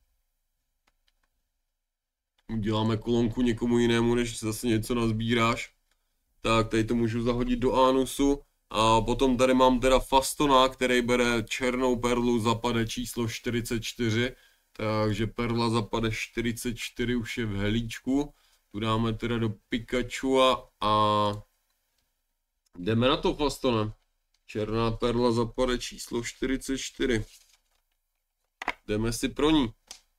Uděláme kolonku někomu jinému, než zase něco nazbíráš. Tak, tady to můžu zahodit do ánusu. A potom tady mám teda Fastona, který bere černou perlu, zapade číslo čtyřicet čtyři. Takže perla zapade čtyřicet čtyři už je v helíčku. Tu dáme teda do Pikachua a jdeme na to, Fastone. Černá perla zapade číslo čtyřicet čtyři. Jdeme si pro ní.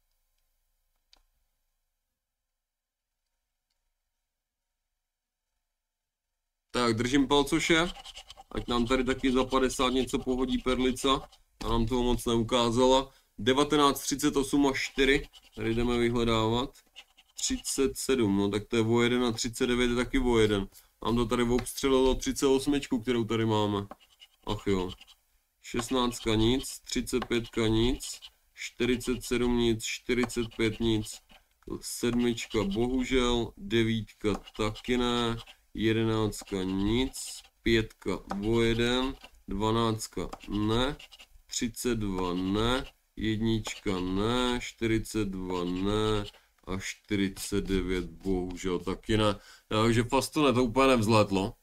Tak, držím palcoše. Ať nám tady taky za padesát něco pohodí perlica. A nám toho moc neukázala. devatenáct, třicet osm a čtyři. Tady jdeme vyhledávat. třicet sedm, no tak to je o jeden a třicet devět je taky o jeden. Nám to tady obstřelilo třicet osm, kterou tady máme. Ach jo. šestnáct nic, třicet pět nic, čtyřicet sedm nic, čtyřicet pět nic, sedmička bohužel, devítka taky ne, jedenáctka nic, pětka o jeden, dvanáctka ne, třicet dva ne, jednička ne, čtyřicet dva ne a čtyřicet devět bohužel taky ne. Takže Fastone to úplně nevzlétlo.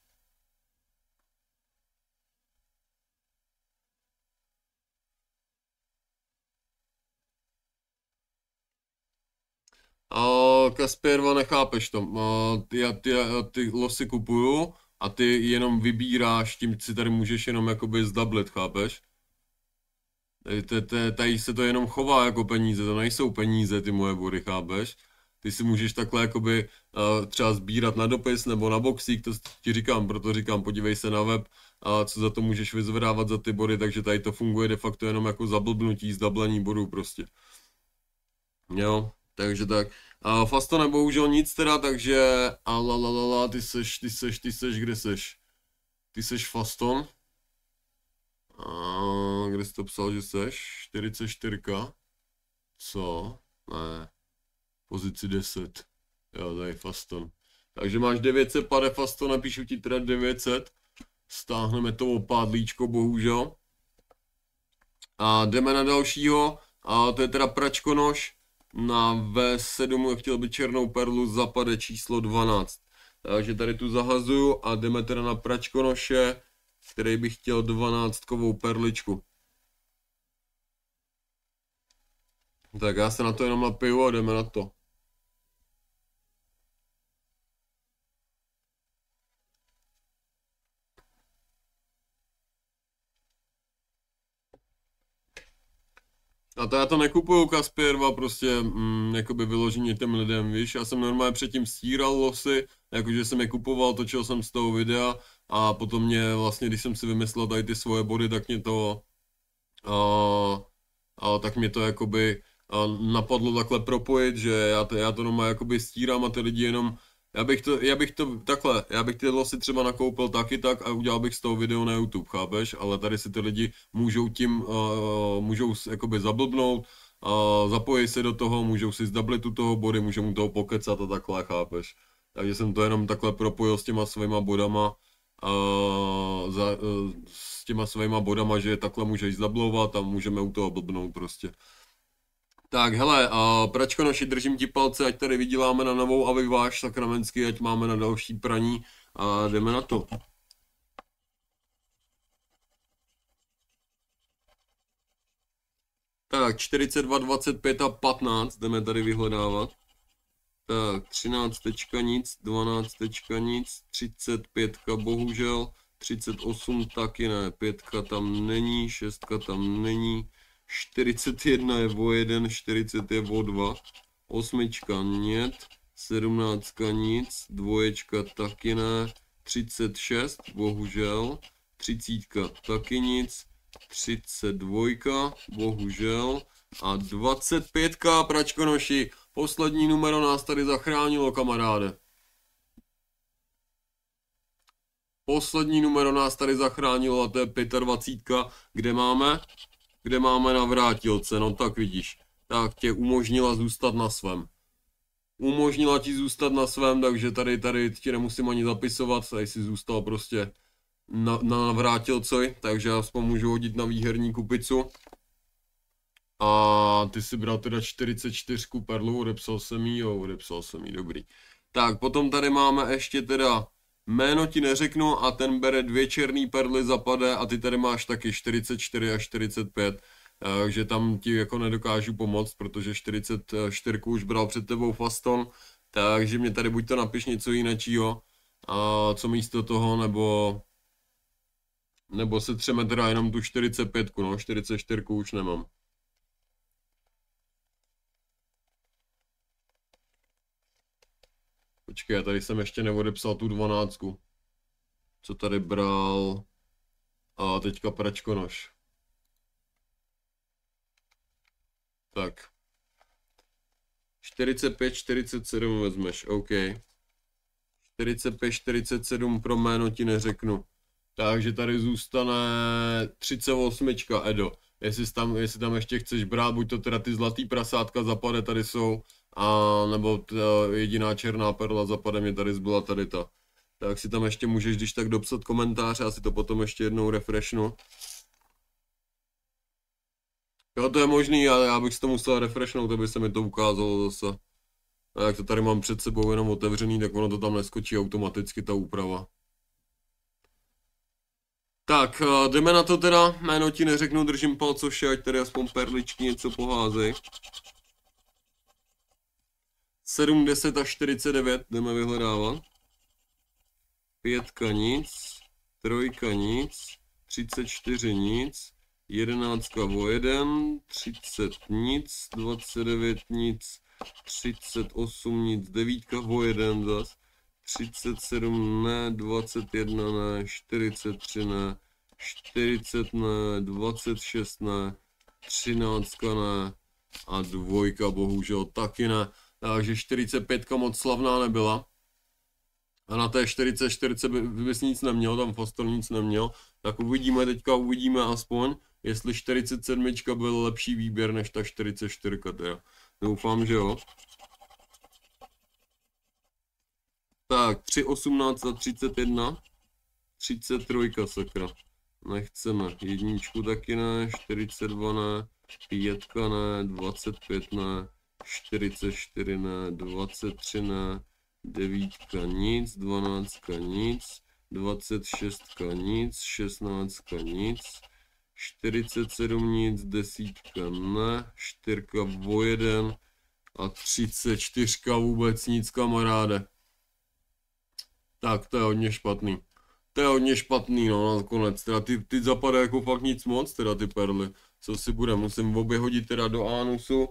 A Kaspierva, nechápeš to. A ty, já, ty, já ty losy kupuju a ty jenom vybíráš, tím si tady můžeš jenom jakoby zdablit, chápeš? Tady se to jenom chová jako peníze, to nejsou peníze ty moje body, chápeš? Ty si můžeš takhle jakoby uh, třeba sbírat na dopis nebo na boxík, to ti říkám, proto říkám, podívej se na web, a co za to můžeš vyzvedávat za ty body, takže tady to funguje de facto jenom jako zablbnutí, zdablení bodů prostě. Jo, takže tak. A Fastone bohužel nic teda, takže alalalala, ty seš, ty seš, ty seš, kde seš? Ty seš Faston? A kde jsi to psal, že seš? čtyřicet čtyři. Co? Ne. Pozici deset. Jo, tady Faston. Takže máš devět set, pade Faston, napíšu ti teda devět set. Stáhneme to opádlíčko, bohužel. A jdeme na dalšího. A to je teda pračkonož. Na V sedm chtěl by černou perlu, zapade číslo dvanáct. Takže tady tu zahazuju a jdeme teda na pračkonoše, který by chtěl dvanáctkovou perličku. Tak já se na to jenom napiju a jdeme na to. A to já to nekupuju Kaspěr dva prostě mm, jakoby vyloženě těm lidem, víš, já jsem normálně předtím stíral losy, jakože jsem je kupoval, točil jsem z toho videa a potom mě vlastně, když jsem si vymyslel tady ty svoje body, tak mě to, a, a, tak mě to jakoby a, napadlo takhle propojit, že já to, já to normálně jakoby stírám a ty lidi jenom, já bych to, já bych to takhle, já bych ty losy třeba nakoupil taky tak a udělal bych z toho video na YouTube, chápeš? Ale tady si ty lidi můžou tím, uh, můžou jakoby zablbnout, uh, zapojí se do toho, můžou si zdablit u toho body, můžou mu toho pokecat a takhle, chápeš? Takže jsem to jenom takhle propojil s těma svýma bodama, uh, za, uh, s těma svýma bodama, že takhle můžeš zablovat a můžeme u toho blbnout prostě. Tak hele, a pračkonoši, držím ti palce, ať tady vyděláme na novou a vyváž sakramentsky, ať máme na další praní a jdeme na to. Tak, čtyřicet dva, dvacet pět a patnáct jdeme tady vyhledávat. Tak, třináct tečka nic, dvanáct tečka nic, třicet pět bohužel, třicet osm taky ne, pět tam není, šest tam není. čtyřicet jedna je o jeden, čtyřicet je o dva, osmička нет, sedmnáct nic, dvoječka taky ne, třicet šest bohužel, třicet taky nic, třicet dva bohužel a dvacet pět pračkonoši, poslední numero nás tady zachránilo, kamaráde. Poslední numero nás tady zachránilo a to je dvacet pět, kde máme? Kde máme na vrátilce, no tak vidíš, tak tě umožnila zůstat na svém. Umožnila ti zůstat na svém, takže tady, tady ti nemusím ani zapisovat, tady si zůstal prostě na, na vrátilci, takže já aspoň můžu hodit na výherní kupicu. A ty si bral teda čtyřicet čtyři perlu, odepsal jsem jí, jo, odepsal jsem jí, dobrý. Tak, potom tady máme ještě teda, jméno ti neřeknu a ten bere dvě černé perly, zapade a ty tady máš taky čtyřicet čtyři a čtyřicet pět. Takže tam ti jako nedokážu pomoct, protože čtyřicet čtyři už bral před tebou Faston. Takže mě tady buď to napiš něco jiného, a co místo toho, nebo nebo se třeme teda jenom tu čtyřicet pět, no čtyřicet čtyři už nemám. Počkej, já tady jsem ještě neodepsal tu dvanáctku. Co tady bral? A teďka pračkonož. Tak. čtyřicet pět, čtyřicet sedm vezmeš, OK. čtyřicet pět, čtyřicet sedm pro jméno ti neřeknu. Takže tady zůstane třicet osm, Edo. Jestli tam, jestli tam ještě chceš brát, buď to teda ty zlatý prasátka zapade, tady jsou. A nebo ta jediná černá perla zapade, mě tady zbyla tady ta. Tak si tam ještě můžeš, když tak dopsat komentáře, já si to potom ještě jednou refreshnu. Jo, to je možný, já, já bych si to musel refreshnout, aby se mi to ukázalo zase. A jak to tady mám před sebou jenom otevřený, tak ono to tam neskočí automaticky, ta úprava. Tak, jdeme na to teda, jméno ti neřeknu, držím palcoše, ať tady aspoň perličky něco poházej. sedm, deset a čtyřicet devět jdeme vyhledávat. Pětka nic, trojka nic, třicet čtyři nic, jedenáctka o jeden, třicet nic, dvacet devět nic, třicet osm nic, devítka o jeden zas, třicet sedm ne, dvacet jedna ne, čtyřicet tři ne, čtyřicet ne, dvacet šest ne, třináct ne a dvojka bohužel taky ne. Takže čtyřicet pět moc slavná nebyla. A na té čtyřicet čtyři by, bys nic neměl, tam Foster nic neměl. Tak uvidíme, teďka uvidíme aspoň, jestli čtyřicet sedm byl lepší výběr než ta čtyřicet čtyři teda. Doufám, že jo. Tak, tři osmnáct a třicet jedna. třicet tři, sakra. Nechceme. Jedničku taky ne, čtyřicet dva ne, pětka ne, dvacet pět ne, čtyřicet čtyři ne, dvacet tři ne, devítka nic, dvanáctka nic, dvacet šest nic, šestnáctka nic, čtyřicet sedm nic, desítka ne, čtyřka o jeden a třicet čtyři vůbec nic, kamaráde. Tak to je hodně špatný. To je hodně špatný, no, nakonec. Teda ty, ty zapadají jako fakt nic moc, teda ty perly. Co si bude, musím obě hodit teda do ánusu.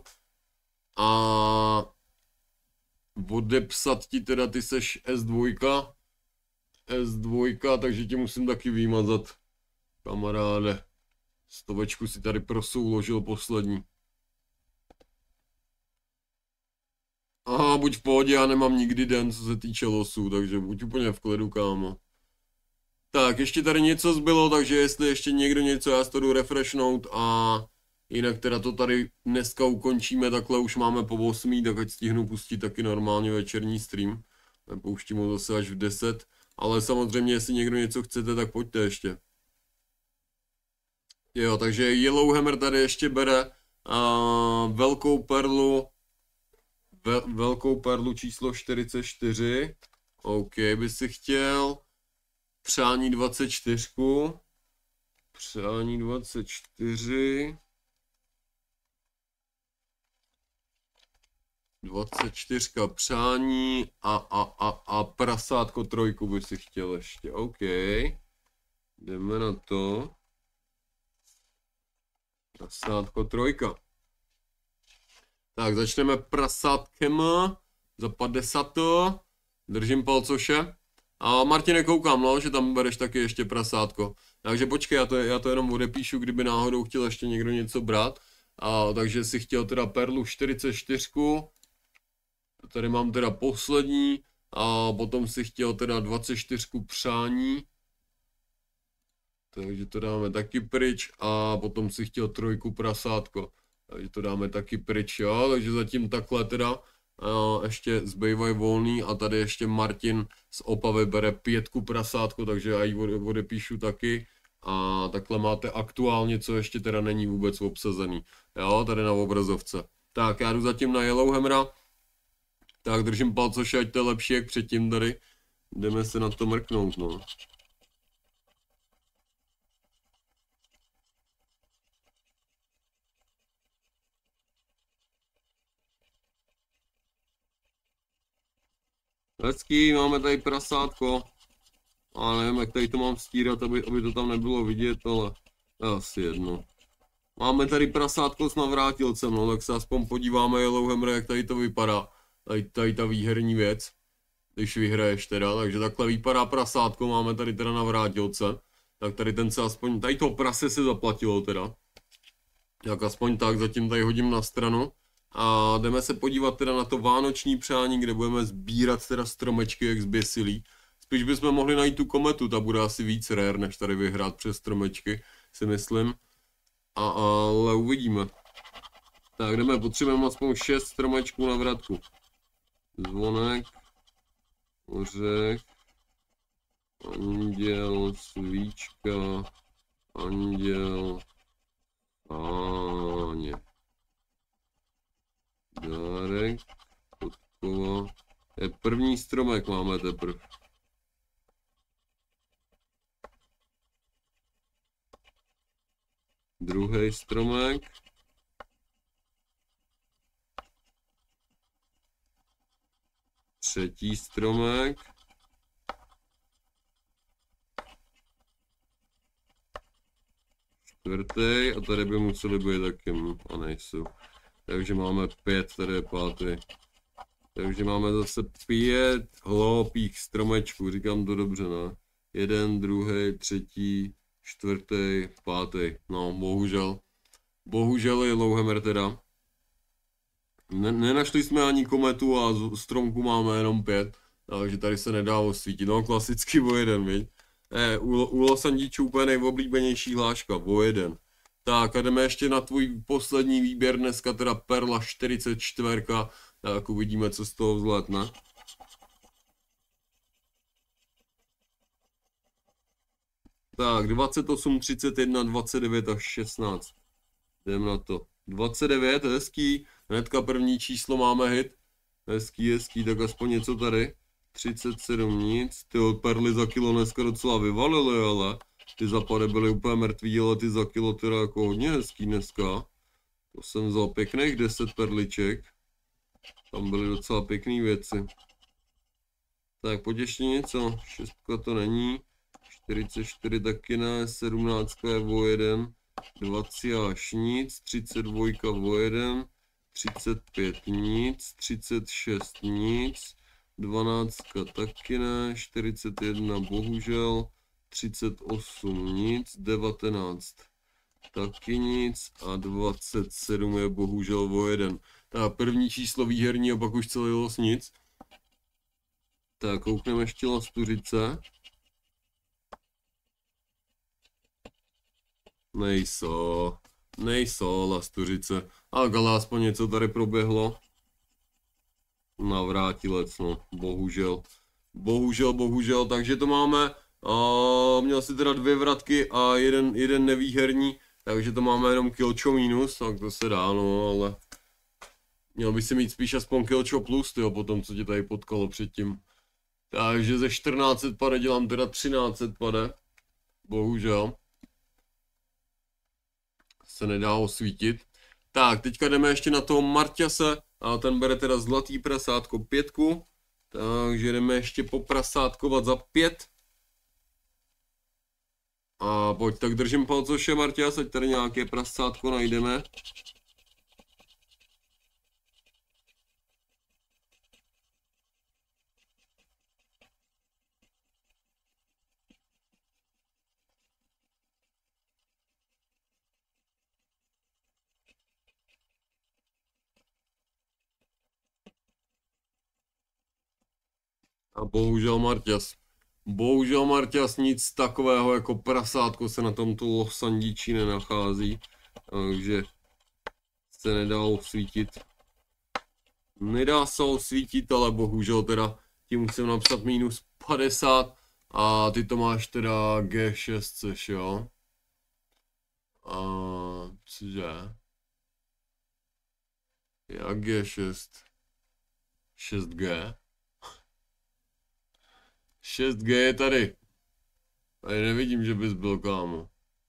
A odepsat ti teda, ty seš S dva. S dva, takže ti musím taky vymazat, kamaráde. Stovečku si tady prosouložil poslední. Aha, buď v pohodě, já nemám nikdy den, co se týče losů, takže buď úplně v klidu, kámo. Tak, ještě tady něco zbylo, takže jestli ještě někdo něco, já si to jdu refreshnout a jinak teda to tady dneska ukončíme, takhle už máme po osmý, tak ať stihnu pustit taky normálně večerní stream. Nepouštím ho zase až v deset, ale samozřejmě, jestli někdo něco chcete, tak pojďte ještě. Jo, takže Yellowhammer tady ještě bere uh, velkou perlu, ve, velkou perlu číslo čtyřicet čtyři, OK, by si chtěl. Přání dvacet čtyři. Přání dvacet čtyři. dvacet čtyři přání a, a, a, a prasátko trojku by si chtěl ještě. OK. Jdeme na to. Prasátko trojka. Tak začneme prasátkem za padesát. Držím palcoše. A Martine, koukám, no, že tam bereš taky ještě prasátko. Takže počkej, já to, já to jenom odepíšu, kdyby náhodou chtěl ještě někdo něco brát. A, takže si chtěl teda perlu čtyřicet čtyři. Tady mám teda poslední. A potom si chtěl teda dvacet čtyři přání. Takže to dáme taky pryč. A potom si chtěl trojku prasátko. Takže to dáme taky pryč, jo. Takže zatím takhle teda. Uh, ještě zbývají volný a tady ještě Martin z Opavy bere pětku prasátko, takže já ji odepíšu taky. A takhle máte aktuálně, co ještě teda není vůbec obsazený. Jo, tady na obrazovce. Tak, já jdu zatím na Yellowhammera. Tak držím palcoše, ať to je lepší jak předtím tady. Jdeme se na to mrknout, no. Hezký, máme tady prasátko. A nevím, jak tady to mám stírat, aby, aby to tam nebylo vidět, ale asi jedno. Máme tady prasátko s navrátilcem, no, tak se aspoň podíváme Yellowhammer, jak tady to vypadá. Tady, tady ta výherní věc, když vyhraješ teda, takže takhle vypadá prasátko, máme tady teda navrátilce. Tak tady ten se aspoň, tady to prase se zaplatilo teda. Tak aspoň tak, zatím tady hodím na stranu. A jdeme se podívat teda na to vánoční přání, kde budeme sbírat teda stromečky jak zběsilí. Spíš bychom mohli najít tu kometu, ta bude asi víc rare, než tady vyhrát přes stromečky, si myslím. A, ale uvidíme. Tak jdeme, potřebujeme aspoň šest stromečků na vratku. Zvonek, ořech, anděl, svíčka, anděl, páně. Dárek, podkova. Je první stromek máme teprve. Druhý stromek. Třetí stromek. čtvrtý a tady by museli být taky, a nejsou. Takže máme pět, tady je pátý. Takže máme zase pět hloupých stromečků, říkám to dobře, ne? Jeden, druhý, třetí, čtvrtý, pátý. No, bohužel. Bohužel je Lowhammer teda. Ne, nenašli jsme ani kometu a stromku máme jenom pět. Takže tady se nedá osvítit. No, klasicky o jeden, viď? Eh, u, u Losandičů úplně nejoblíbenější hláška, o jeden. Tak a jdeme ještě na tvůj poslední výběr dneska, teda Perla čtyřicet čtyři. Tak uvidíme, co z toho vzletne. Tak, dvacet osm, třicet jedna, dvacet devět a šestnáct. Jdeme na to. dvacet devět, hezký. Hnedka první číslo máme hit. Hezký, hezký, tak aspoň něco tady. třicet sedm nic. Ty perly za kilo dneska docela vyvalily, ale ty zapady byly úplně mrtvý, ale ty za kilo teda jako hodně hezký dneska. To jsem vzal pěkných deset perliček. Tam byly docela pěkné věci. Tak pojď ještě něco. Šestka to není. čtyřicet čtyři taky ne. sedmnáct je o jeden. dvacet až nic. třicet dva o jeden. třicet pět nic. třicet šest nic. dvanáct taky ne. čtyřicet jedna bohužel. třicet osm nic. devatenáct taky nic. A dvacet sedm je bohužel o jeden. Tak první číslo výherní a pak už celý los nic. Tak koukneme ještě Lastuřice. Nejsou. Nejsou Lastuřice. A ale aspoň něco tady proběhlo. Navrátilec, no. Bohužel. Bohužel, bohužel. Takže to máme. A měl si teda dvě vratky a jeden, jeden nevýherní. Takže to máme jenom killčo minus. Tak to se dá, no, ale... Měl by si mít spíš aspoň killčo plus, tyjo, po tom, co tě tady potkalo předtím. Takže ze čtrnáct set pade dělám teda třináct set pade. Bohužel. Se nedá osvítit. Tak, teďka jdeme ještě na toho Marťase. A ten bere teda zlatý prasátko pětku. Takže jdeme ještě poprasátkovat za pět. A pojď, tak držím palcoše Marťas, ať tady nějaké prasátko najdeme. A bohužel Marťas. Bohužel Marťas nic takového jako prasátko se na tomto Losandiči nenachází. Takže se nedá osvítit. Nedá se osvítit, ale bohužel teda ti musím napsat minus padesát. A ty to máš teda G šest, což jo. A cože? Jak G šest? šest G? šest G je tady. Tady nevidím, že bys byl, kámo.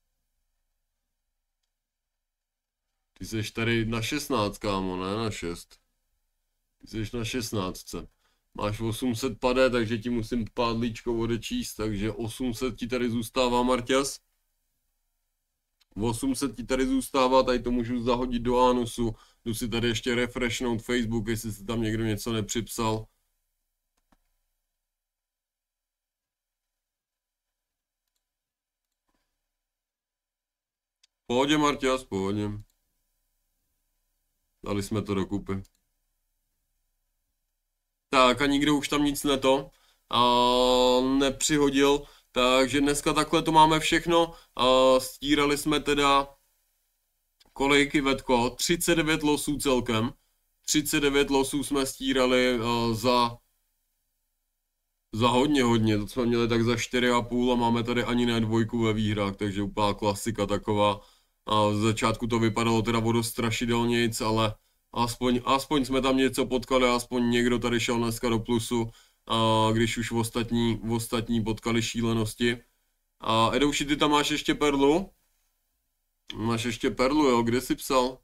Ty jsi tady na šestnáct, kámo, ne na šest. Ty jsi na šestnáct. Máš osm set pade, takže ti musím pádlíčko odečíst, takže osm set ti tady zůstává, Marťas. osm set ti tady zůstává, tady to můžu zahodit do anusu. Jdu si tady ještě refreshnout Facebook, jestli si tam někdo něco nepřipsal. Pohodě, Marťas, pohodě. Dali jsme to dokupy. Tak a nikdo už tam nic neto a nepřihodil. Takže dneska takhle to máme všechno. A stírali jsme teda kolik, Ivetko? třicet devět losů celkem. třicet devět losů jsme stírali uh, za za hodně, hodně. To jsme měli tak za čtyři a půl a máme tady ani ne dvojku ve výhrách, takže úplná klasika taková. A v začátku to vypadalo teda vodostrašidelnějc, ale aspoň, aspoň jsme tam něco potkali, aspoň někdo tady šel dneska do plusu, a když už v ostatní, v ostatní potkali šílenosti. A Edouši, ty tam máš ještě perlu? Máš ještě perlu, jo? Kde jsi psal?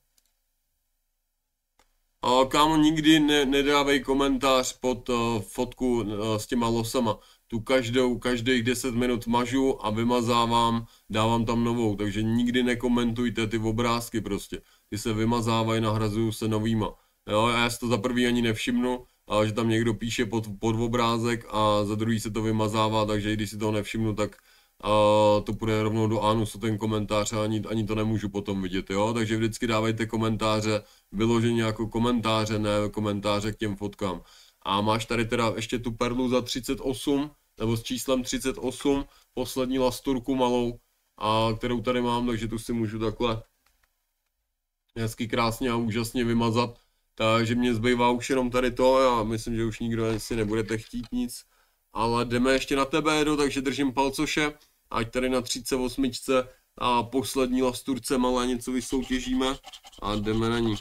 A kámo, nikdy ne, nedávej komentář pod uh, fotku uh, s těma losama. tu každou, každých deset minut mažu a vymazávám, dávám tam novou, takže nikdy nekomentujte ty obrázky prostě. Ty se vymazávají, nahrazují se novýma. Jo, já si to za prvý ani nevšimnu, a že tam někdo píše pod, pod obrázek a za druhý se to vymazává, takže když si toho nevšimnu, tak a to půjde rovnou do anusu ten komentář a ani, ani to nemůžu potom vidět, jo, takže vždycky dávejte komentáře, vyloženě jako komentáře, ne komentáře k těm fotkám. A máš tady teda ještě tu perlu za třicet osm, nebo s číslem třicet osm, poslední lasturku malou, a kterou tady mám, takže tu si můžu takhle hezky krásně a úžasně vymazat. Takže mě zbývá už jenom tady to, já myslím, že už nikdo si nebudete chtít nic. Ale jdeme ještě na tebe, Edo, takže držím palcoše, ať tady na třicet osm a poslední lasturce malé něco vysoutěžíme a jdeme na ní.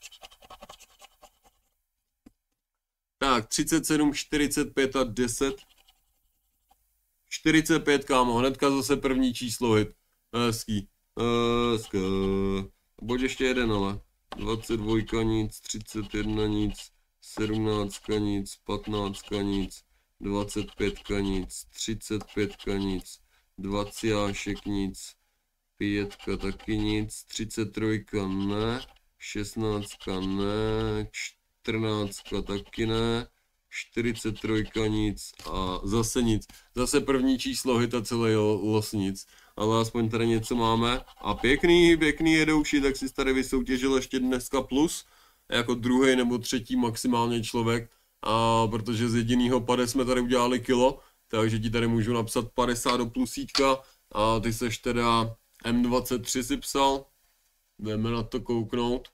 Tak, třicet sedm, čtyřicet pět a deset. čtyřicet pět, kámo, hnedka zase první číslo hit. Hezký. Hezký. Pojď ještě jeden, ale. dvacet dva nic, třicet jedna nic, sedmnáct nic, patnáct nic, dvacet pět nic, třicet pět nic, dvacet nic, pětka taky nic, třicet tři ne, šestnáct ne, čtrnáct taky ne, čtyřicet tři nic a zase nic. Zase první číslo hit a celý los nic. Ale aspoň tady něco máme. A pěkný, pěkný jedouši, tak si tady vysoutěžil ještě dneska plus. Jako druhý nebo třetí maximálně člověk. A protože z jedinýho pade jsme tady udělali kilo. Takže ti tady můžu napsat padesát do plusítka. A ty seš teda M dvacet tři si psal. Jdeme na to kouknout.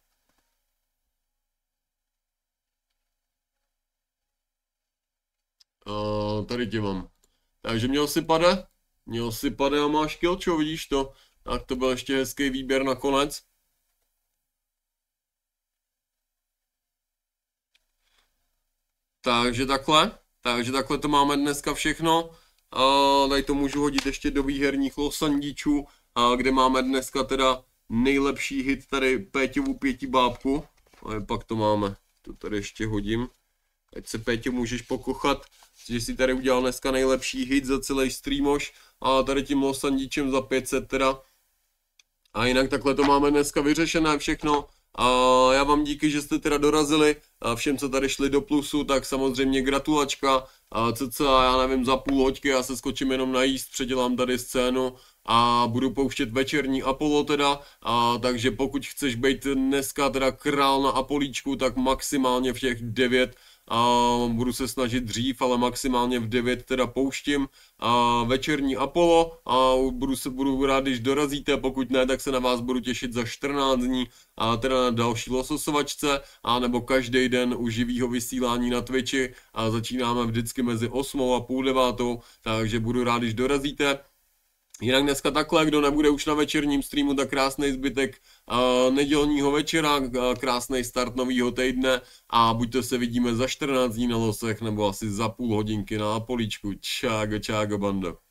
A tady tě mám. Takže měl si pade. Měl si pade a máš kilčo, vidíš to? Tak to byl ještě hezký výběr nakonec. Takže takhle. Takže takhle to máme dneska všechno. A tady to můžu hodit ještě do výherních losandíčů, a kde máme dneska teda nejlepší hit tady Péťovu pětibábku. A pak to máme. To tady ještě hodím. Ať se, Péťo, můžeš pokochat, že si tady udělal dneska nejlepší hit za celý streamoš. A tady tím losandíčem za pět set teda. A jinak takhle to máme dneska vyřešené všechno. A já vám díky, že jste teda dorazili. A všem, co tady šli do plusu, tak samozřejmě gratulačka. A cca, já nevím, za půl hoďky já se skočím jenom najíst, předělám tady scénu a budu pouštět večerní Apollo teda. A takže pokud chceš být dneska teda král na Apolíčku, tak maximálně v těch devět. A budu se snažit dřív, ale maximálně v devět teda pouštím a večerní Apollo a budu se budu rád, když dorazíte, pokud ne, tak se na vás budu těšit za čtrnáct dní a teda na další lososovačce a nebo každý den u živýho vysílání na Twitchi a začínáme vždycky mezi osmou a půl devátou, takže budu rád, když dorazíte. Jinak dneska takhle, kdo nebude už na večerním streamu, tak krásný zbytek uh, nedělního večera, uh, krásný start nového týdne a buď to se vidíme za čtrnáct dní na losech, nebo asi za půl hodinky na Apolíčku. Čágo, čágo, bando.